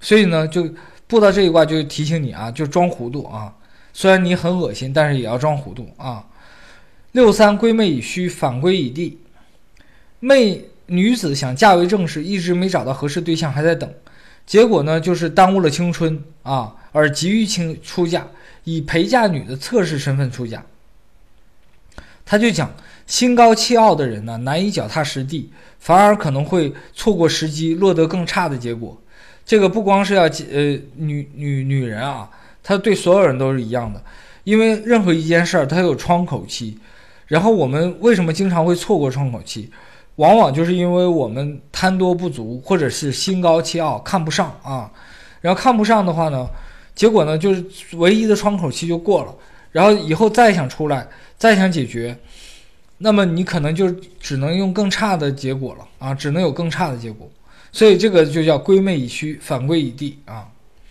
所以呢，就布到这一卦就提醒你啊，就装糊涂啊。虽然你很恶心，但是也要装糊涂啊。6-3归妹以虚，反归以地。女子想嫁为正室，一直没找到合适对象，还在等，结果呢就是耽误了青春啊，而急于出嫁，以陪嫁女的侧室身份出嫁。他就讲，心高气傲的人呢，难以脚踏实地，反而可能会错过时机，落得更差的结果。这个不光是要女人啊，他对所有人都是一样的，因为任何一件事儿它有窗口期，然后我们为什么经常会错过窗口期？往往就是因为我们贪多不足，或者是心高气傲，看不上啊。然后看不上的话呢，结果呢就是唯一的窗口期就过了，然后以后再想出来，再想解决，那么你可能就只能用更差的结果了啊，只能有更差的结果。所以这个就叫归妹以虚，反归以地啊。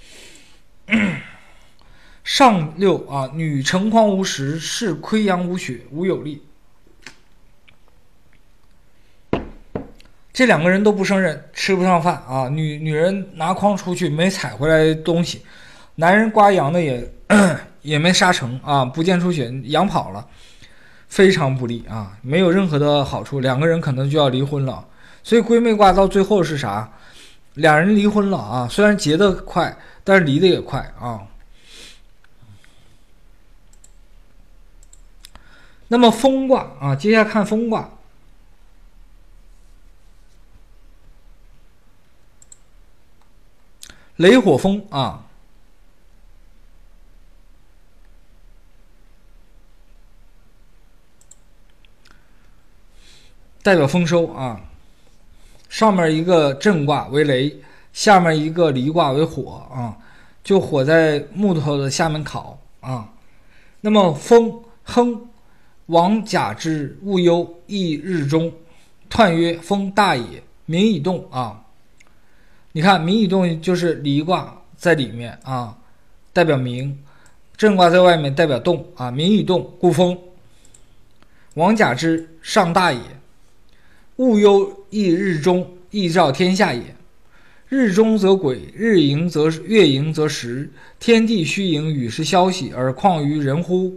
上6啊，女成筐无实，是亏阳无血，无有力。这两个人都不胜任，吃不上饭啊。女人拿筐出去没采回来东西，男人刮羊的也没杀成啊，不见出血，羊跑了，非常不利啊，没有任何的好处，两个人可能就要离婚了。所以归妹卦到最后是啥？两人离婚了啊，虽然结得快，但是离得也快啊。那么风卦啊，接下来看风卦。雷火风啊，代表丰收啊。上面一个震卦为雷，下面一个离卦为火啊，就火在木头的下面烤啊。那么风亨，王甲之，勿忧，益日中。彖曰：风大也，民以动啊。你看民以动就是离卦在里面啊，代表民；震卦在外面代表动啊。民以动，故风。王甲之，上大也。勿忧，益日中，益照天下也。日中则癸，月盈则时。天地虚盈，与时消息，而况于人乎？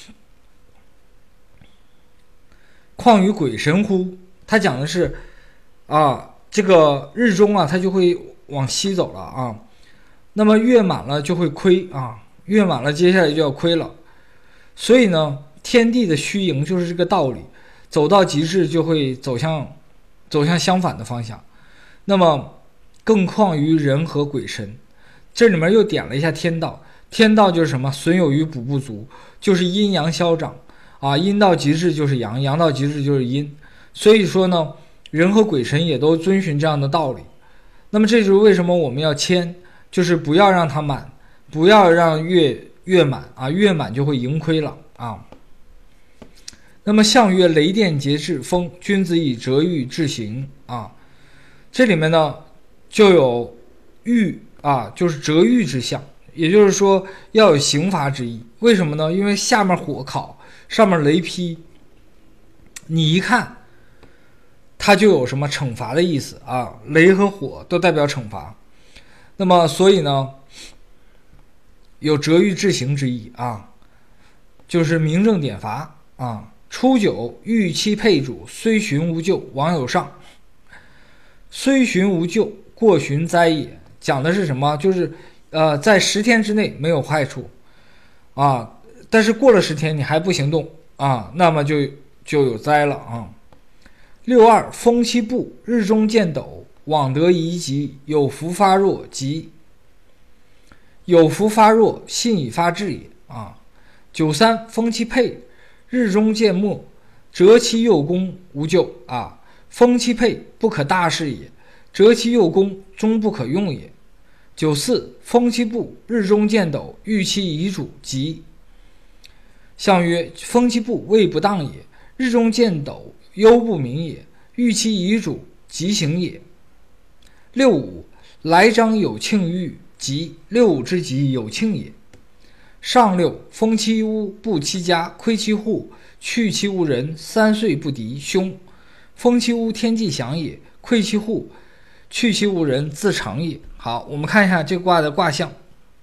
况于鬼神乎？他讲的是啊，这个日中啊，它就会往西走了啊。那么月满了就会亏啊，月满了接下来就要亏了。所以呢，天地的虚盈就是这个道理，走到极致就会走向相反的方向。那么更况于人和鬼神，这里面又点了一下天道。天道就是什么？损有余补不足，就是阴阳消长啊。阴到极致就是阳，阳到极致就是阴。所以说呢，人和鬼神也都遵循这样的道理。那么这就是为什么我们要谦，就是不要让它满，不要让月满啊，月满就会盈亏了啊。那么象曰：雷电节制风，君子以折欲制刑啊。这里面呢就有欲啊，就是折欲之象，也就是说要有刑罚之意。为什么呢？因为下面火烤，上面雷劈，你一看它就有什么惩罚的意思啊，雷和火都代表惩罚。那么所以呢有折欲制刑之意啊，就是明正典罚啊。初九，欲期配主，虽循无咎，王有上。虽循无咎，过循灾也。讲的是什么？就是在10天之内没有坏处啊，但是过了10天你还不行动啊，那么就有灾了啊。6-2，风其布，日中见斗，往得宜吉，有福发弱，吉。有福发弱，信以发志也啊。9-3，风其配，日中见末，折其右弓，无咎啊。风其配，不可大事也，折其右弓，终不可用也。9-4，风其布，日中见斗，欲其遗主，吉。象曰：风其布，位不当也，日中见斗，忧不明也，欲其遗主，吉行也。6-5，来章有庆欲，吉。6-5之吉，有庆也。上6，封其屋，布其家，窥其户，去其无人，3岁不敌，凶。封其屋，天际祥也；窥其户，去其无人，自长也。好。 好，我们看一下这卦的卦象。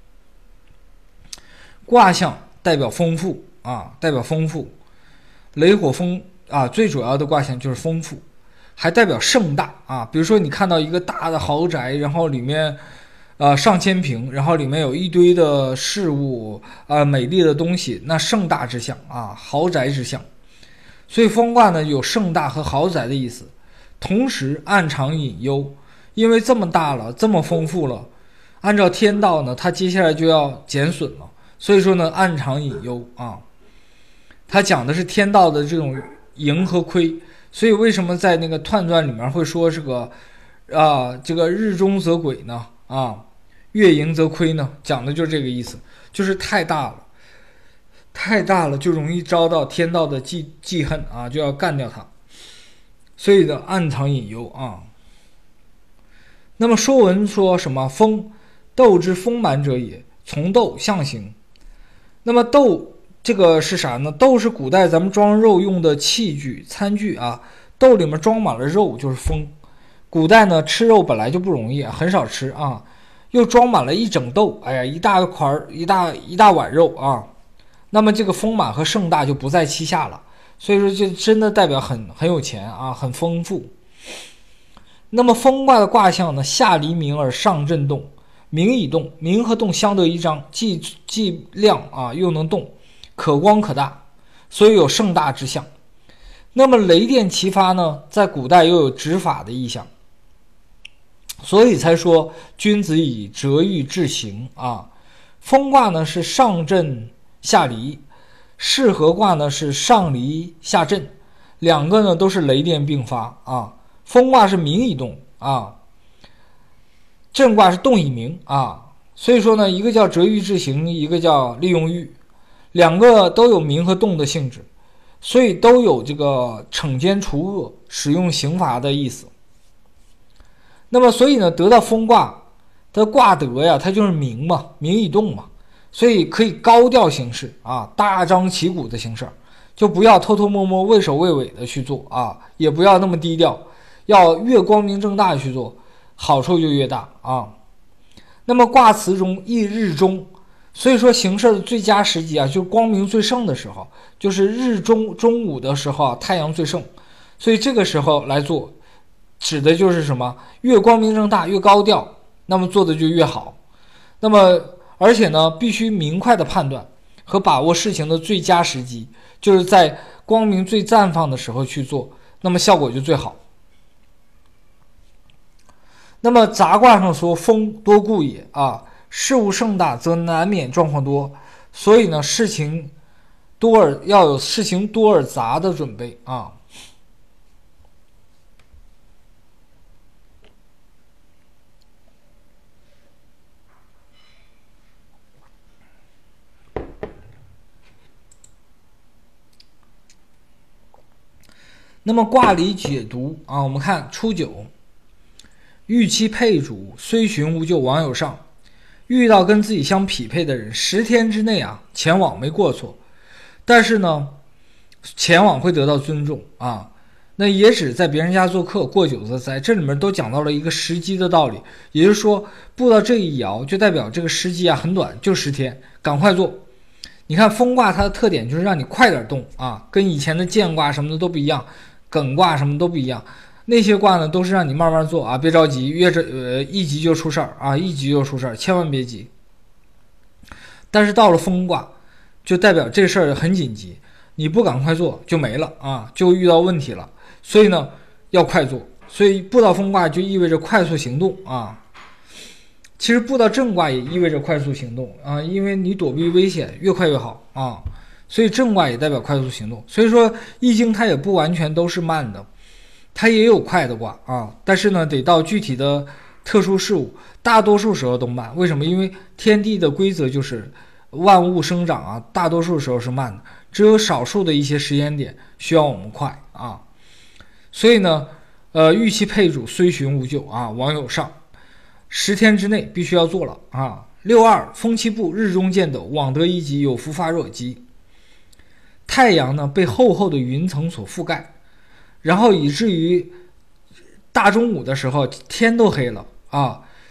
卦象代表丰富啊，代表丰富。雷火风啊，最主要的卦象就是丰富，还代表盛大啊。比如说你看到一个大的豪宅，然后里面上千平，然后里面有一堆的事物美丽的东西，那盛大之象啊，豪宅之象。所以风卦呢有盛大和豪宅的意思，同时暗藏隐忧，因为这么大了，这么丰富了，按照天道呢，它接下来就要减损了，所以说呢暗藏隐忧啊。它讲的是天道的这种盈和亏，所以为什么在那个彖传里面会说这个日中则癸呢月盈则亏呢？讲的就是这个意思，就是太大了就容易遭到天道的记恨啊，就要干掉它，所以呢暗藏隐忧啊。那么说文说什么风，斗之丰满者也，从斗象形。那么斗这个是啥呢？斗是古代咱们装肉用的器具餐具啊，斗里面装满了肉就是丰。古代呢吃肉本来就不容易，很少吃啊，又装满了一整斗，哎呀，一大块一大碗肉啊，那么这个丰满和盛大就不在其下了，所以说就真的代表很有钱啊，很丰富。那么风卦的卦象呢，下离明而上震动，明以动，明和动相得益彰，既亮啊又能动，可光可大，所以有盛大之象。那么雷电齐发呢，在古代又有执法的意象，所以才说君子以折欲制行啊。风卦呢是上震下离，巳合卦呢是上离下震，两个呢都是雷电并发啊。风卦是明以动啊，震卦是动以明啊，所以说呢，一个叫折欲制行，一个叫利用欲，两个都有明和动的性质，所以都有这个惩奸除恶、使用刑罚的意思。那么所以呢，得到风卦的卦德呀，它就是明嘛，明以动嘛，所以可以高调行事啊，大张旗鼓的行事，就不要偷偷摸摸、畏首畏尾的去做啊，也不要那么低调，要越光明正大的去做，好处就越大啊。那么卦辞中一日中，所以说行事的最佳时机啊，就是光明最盛的时候，就是日中午的时候啊，太阳最盛，所以这个时候来做，指的就是什么？越光明正大，越高调，那么做的就越好。那么而且呢，必须明快的判断和把握事情的最佳时机，就是在光明最绽放的时候去做，那么效果就最好。那么杂卦上说风多故也啊，事物盛大则难免状况多，所以呢事情要有事情多而杂的准备啊。那么卦理解读啊，我们看初九，预期配主，虽寻无咎，往有上。遇到跟自己相匹配的人，10天之内啊，前往没过错，但是呢，前往会得到尊重啊。那也只在别人家做客，过久则哉。这里面都讲到了一个时机的道理，也就是说，布到这一爻，就代表这个时机啊很短，就10天，赶快做。你看风卦它的特点就是让你快点动啊，跟以前的剑卦什么的都不一样，艮卦什么都不一样。那些卦呢，都是让你慢慢做啊，别着急，一急就出事儿啊，一急就出事儿，千万别急。但是到了风卦，就代表这事儿很紧急，你不赶快做就没了啊，就遇到问题了。所以呢，要快做。所以布到风卦就意味着快速行动啊。其实布到正卦也意味着快速行动啊，因为你躲避危险越快越好啊。所以正卦也代表快速行动。所以说易经它也不完全都是慢的。它也有快的卦啊，但是呢，得到具体的特殊事物，大多数时候都慢。为什么？因为天地的规则就是万物生长啊，大多数时候是慢的，只有少数的一些时间点需要我们快啊。所以呢，预期配主，虽寻无咎啊，往有上。10天之内必须要做了啊。62，风其布，日中见斗，往得一吉，有福发若吉。太阳呢被厚厚的云层所覆盖。然后以至于大中午的时候天都黑了啊，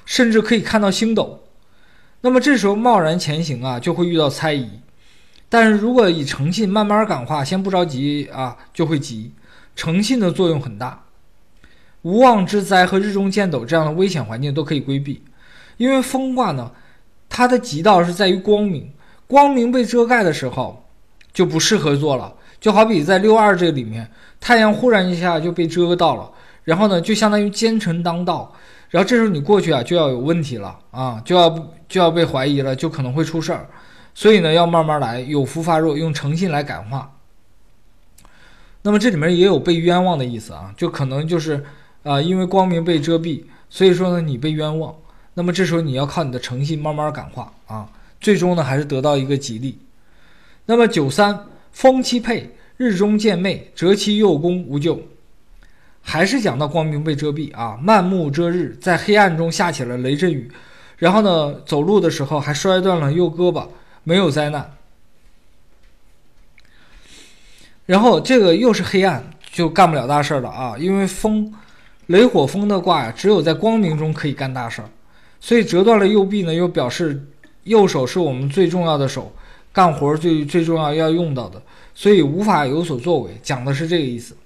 甚至可以看到星斗。那么这时候贸然前行啊，就会遇到猜疑。但是如果以诚信慢慢感化，先不着急啊，就会急。诚信的作用很大，无妄之灾和日中见斗这样的危险环境都可以规避。因为风卦呢，它的吉道是在于光明，光明被遮盖的时候就不适合做了。就好比在62这里面，太阳忽然一下就被遮到了，然后呢就相当于奸臣当道，然后这时候你过去啊就要有问题了啊，就要被怀疑了，就可能会出事儿。所以呢要慢慢来，有福发弱，用诚信来感化。那么这里面也有被冤枉的意思啊，就可能就是因为光明被遮蔽，所以说呢你被冤枉。那么这时候你要靠你的诚信慢慢感化啊，最终呢还是得到一个吉利。那么93，风妻配，日中见昧，折其右弓无咎。还是讲到光明被遮蔽啊，漫目遮日，在黑暗中下起了雷阵雨，然后呢走路的时候还摔断了右胳膊，没有灾难。然后这个又是黑暗，就干不了大事了啊，因为风雷火风的卦呀，只有在光明中可以干大事，所以折断了右臂呢，又表示右手是我们最重要的手，干活最重要用到的，所以无法有所作为，讲的是这个意思。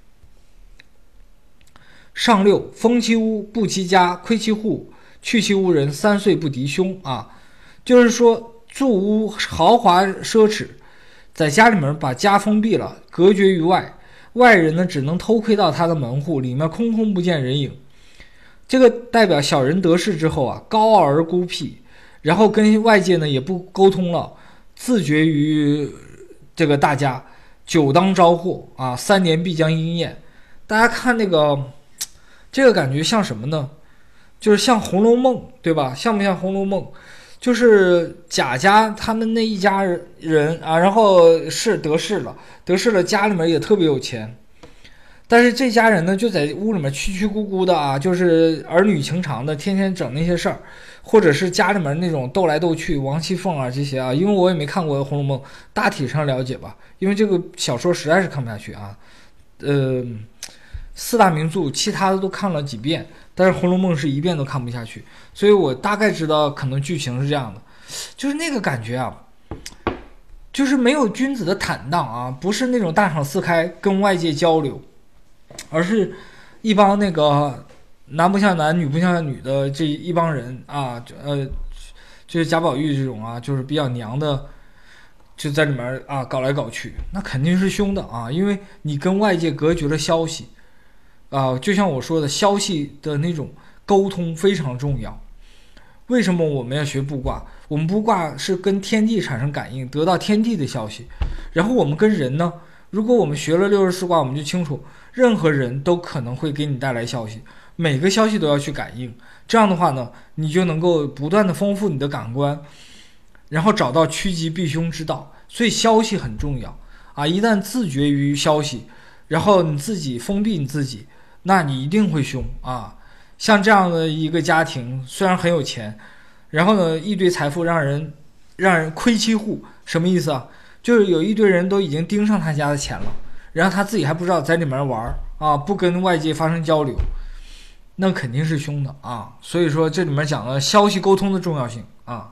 上6，封其屋，布其家，窥其户，去其屋人，3岁不敌凶啊，就是说住屋豪华奢侈，在家里面把家封闭了，隔绝于外，外人呢只能偷窥到他的门户，里面空空不见人影。这个代表小人得势之后啊，高傲而孤僻，然后跟外界呢也不沟通了，自绝于这个大家，久当招祸啊，3年必将应验。大家看这个感觉像什么呢？就是像《红楼梦》，对吧？像不像《红楼梦》？就是贾家他们那一家人啊，然后是得势了，家里面也特别有钱，但是这家人呢就在屋里面曲曲咕咕的啊，就是儿女情长的，天天整那些事儿，或者是家里面那种斗来斗去，王熙凤啊这些啊，因为我也没看过《红楼梦》，大体上了解吧，因为这个小说实在是看不下去啊。4大名著其他的都看了几遍，但是《红楼梦》是一遍都看不下去，所以我大概知道可能剧情是这样的，就是那个感觉啊，就是没有君子的坦荡啊，不是那种大敞四开跟外界交流，而是一帮那个男不像男女不像女的这一帮人啊，就是贾宝玉这种啊，就是比较娘的，就在里面啊搞来搞去，那肯定是凶的啊，因为你跟外界隔绝了消息啊，就像我说的，消息的那种沟通非常重要。为什么我们要学卜卦？我们卜卦是跟天地产生感应，得到天地的消息。然后我们跟人呢，如果我们学了64卦，我们就清楚，任何人都可能会给你带来消息，每个消息都要去感应。这样的话呢，你就能够不断的丰富你的感官，然后找到趋吉避凶之道。所以消息很重要啊！一旦自绝于消息，然后你自己封闭你自己，那你一定会凶啊！像这样的一个家庭，虽然很有钱，然后呢一堆财富让人窥其户，什么意思啊？就是有一堆人都已经盯上他家的钱了，然后他自己还不知道，在里面玩啊，不跟外界发生交流，那肯定是凶的啊！所以说这里面讲了消息沟通的重要性啊。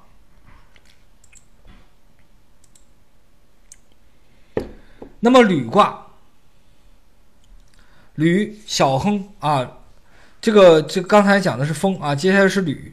那么履卦，履小亨啊，这刚才讲的是风啊，接下来是履。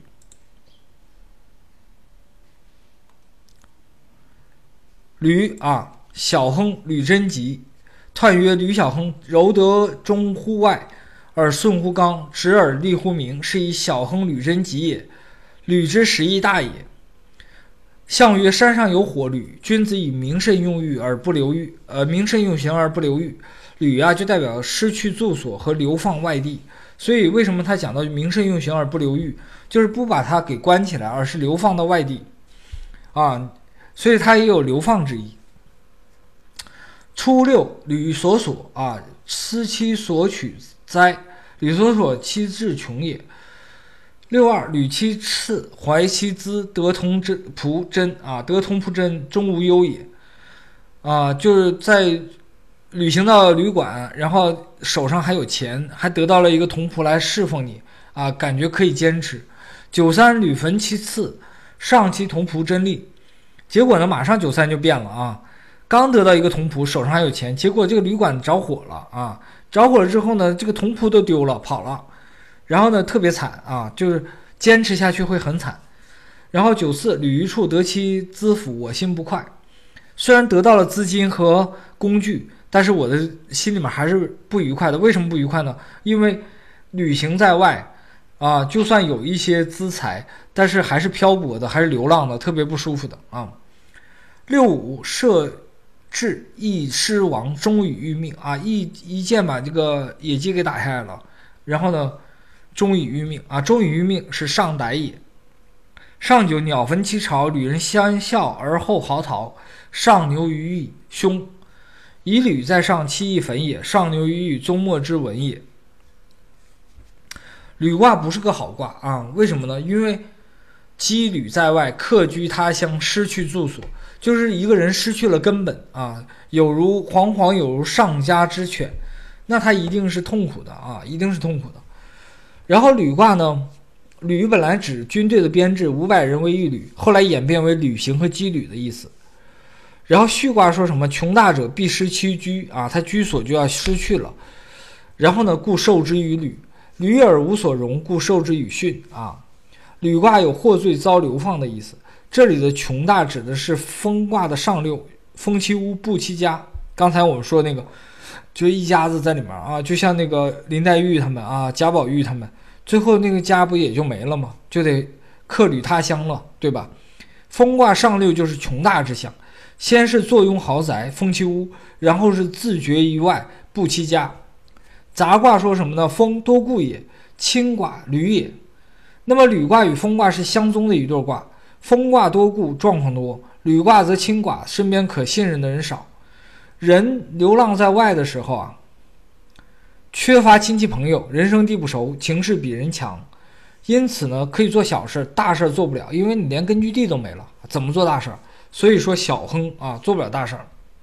履啊，小亨，履贞吉，彖曰：履小亨，柔得中乎外，而顺乎刚，直而立乎明，是以小亨履贞吉也。履之始义大也。象曰：山上有火，履。君子以明慎用欲而不流欲，明慎用刑而不流欲。履啊，就代表失去住所和流放外地。所以为什么他讲到明慎用刑而不流欲，就是不把他给关起来，而是流放到外地啊，所以他也有流放之意。初6，履所所啊，思其所取哉，履所所，其志穷也。62，履其次，怀其资，得同仆真啊，得同仆真，终无忧也啊，就是在旅行到旅馆，然后手上还有钱，还得到了一个同仆来侍奉你啊，感觉可以坚持。 93屡焚其次，上其同仆真利。结果呢，马上93就变了啊，刚得到一个同仆，手上还有钱，结果这个旅馆着火了啊，着火了之后呢，这个同仆都丢了，跑了，然后呢特别惨啊，就是坚持下去会很惨。然后94屡于处得其资府，我心不快。虽然得到了资金和工具，但是我的心里面还是不愉快的。为什么不愉快呢？因为旅行在外啊，就算有一些资财，但是还是漂泊的，还是流浪的，特别不舒服的啊。65设置一狮王，终以欲命啊，一箭把这个野鸡给打下来了，然后呢，终以欲命啊，终以欲命是上歹也。上9鸟焚其巢，旅人相笑而后嚎啕，上牛于翼，凶。以旅在上，其翼焚也，上牛于翼，终末之文也。履卦不是个好卦啊，为什么呢？因为羁旅在外，客居他乡，失去住所，就是一个人失去了根本啊，有如上家之犬，那他一定是痛苦的啊，一定是痛苦的。然后履卦呢，旅本来指军队的编制，500人为一旅，后来演变为旅行和羁旅的意思。然后序卦说什么？穷大者必失其居啊，他居所就要失去了。然后呢，故受之于旅，旅而无所容，故受之以训啊。履卦有获罪遭流放的意思。这里的穷大指的是风卦的上六，封其屋，布其家。刚才我们说那个，就一家子在里面啊，就像那个林黛玉他们啊，贾宝玉他们，最后那个家不也就没了吗？就得客旅他乡了，对吧？风卦上六就是穷大之象。先是坐拥豪宅，封其屋，然后是自绝于外，布其家。杂卦说什么呢？风多故也，清卦履也。那么履卦与风卦是相综的一对卦，风卦多故，状况多；履卦则清卦，身边可信任的人少。人流浪在外的时候啊，缺乏亲戚朋友，人生地不熟，情势比人强，因此呢，可以做小事，大事做不了，因为你连根据地都没了，怎么做大事？所以说小亨啊，做不了大事。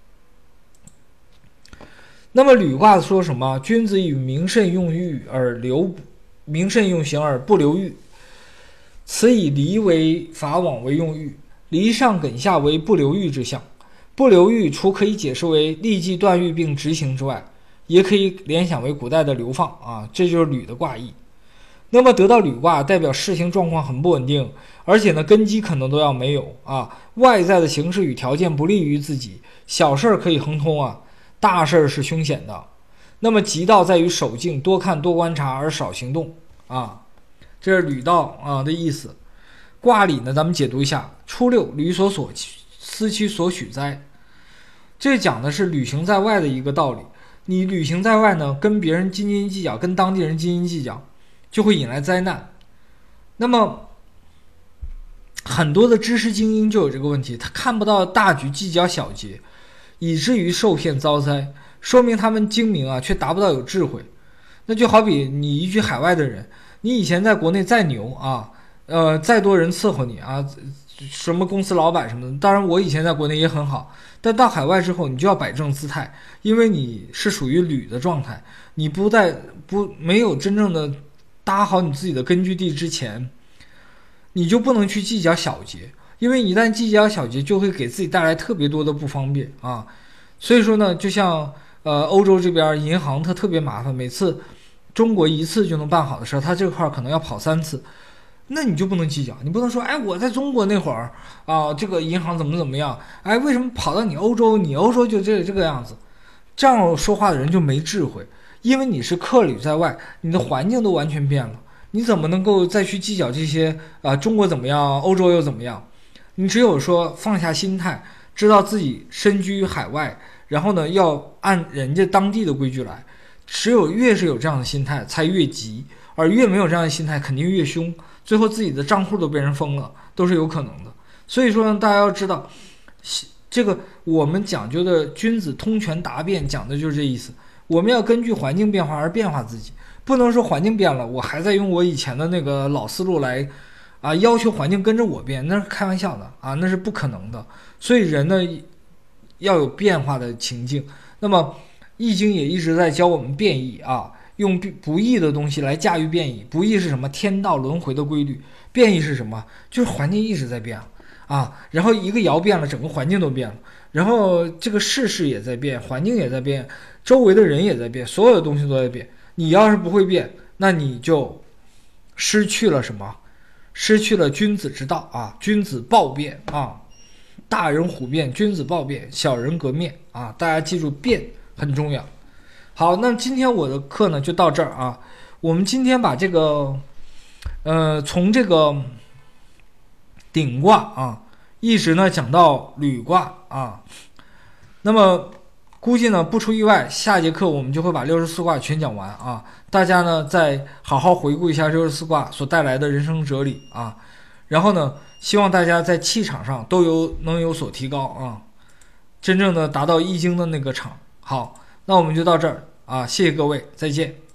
那么履卦说什么？君子以名慎用欲而留，名慎用刑而不留欲。此以离为法往为用欲，离上艮下为不留欲之象。不留欲除可以解释为立即断欲并执行之外，也可以联想为古代的流放啊，这就是履的卦意。那么得到履卦代表事情状况很不稳定，而且呢根基可能都要没有啊，外在的形势与条件不利于自己，小事可以亨通啊，大事是凶险的。那么吉道在于守静，多看多观察而少行动啊，这是履道啊的意思。卦理呢咱们解读一下，初六履所所，思其所许哉。这讲的是旅行在外的一个道理。你旅行在外呢，跟别人斤斤计较，跟当地人斤斤计较，就会引来灾难。那么很多的知识精英就有这个问题，他看不到大局，计较小节，以至于受骗遭灾，说明他们精明啊，却达不到有智慧。那就好比你移居海外的人，你以前在国内再牛啊，再多人伺候你啊，什么公司老板什么的，当然我以前在国内也很好，但到海外之后你就要摆正姿态，因为你是属于旅的状态，你没有真正的搭好你自己的根据地之前，你就不能去计较小节，因为一旦计较小节就会给自己带来特别多的不方便啊。所以说呢，就像欧洲这边银行它特别麻烦，每次中国一次就能办好的事儿，它这块可能要跑3次，那你就不能计较，你不能说哎我在中国那会儿啊，这个银行怎么样，哎为什么跑到你欧洲就这个样子，这样说话的人就没智慧，因为你是客旅在外，你的环境都完全变了，你怎么能够再去计较这些中国怎么样，欧洲又怎么样？你只有说放下心态，知道自己身居海外，然后呢要按人家当地的规矩来，只有越是有这样的心态才越急，而越没有这样的心态肯定越凶，最后自己的账户都被人封了，都是有可能的。所以说呢，大家要知道这个我们讲究的君子通权达变，讲的就是这意思。我们要根据环境变化而变化自己，不能说环境变了，我还在用我以前的那个老思路来要求环境跟着我变，那是开玩笑的啊，那是不可能的。所以人呢要有变化的情境。那么易经也一直在教我们变异啊， 用不义的东西来驾驭变异。不义是什么？天道轮回的规律。变异是什么？就是环境一直在变啊，然后一个爻变了，整个环境都变了，然后这个世事也在变，环境也在变，周围的人也在变，所有的东西都在变。你要是不会变，那你就失去了什么？失去了君子之道啊！君子豹变啊，大人虎变，君子豹变，小人革面啊！大家记住，变很重要。好，那今天我的课呢就到这儿啊。我们今天把这个，从这个顶卦啊，一直呢讲到履卦啊。那么估计呢不出意外，下节课我们就会把64卦全讲完啊。大家呢再好好回顾一下64卦所带来的人生哲理啊。然后呢，希望大家在气场上都能有所提高啊，真正的达到易经的那个场。好，那我们就到这儿啊，谢谢各位，再见。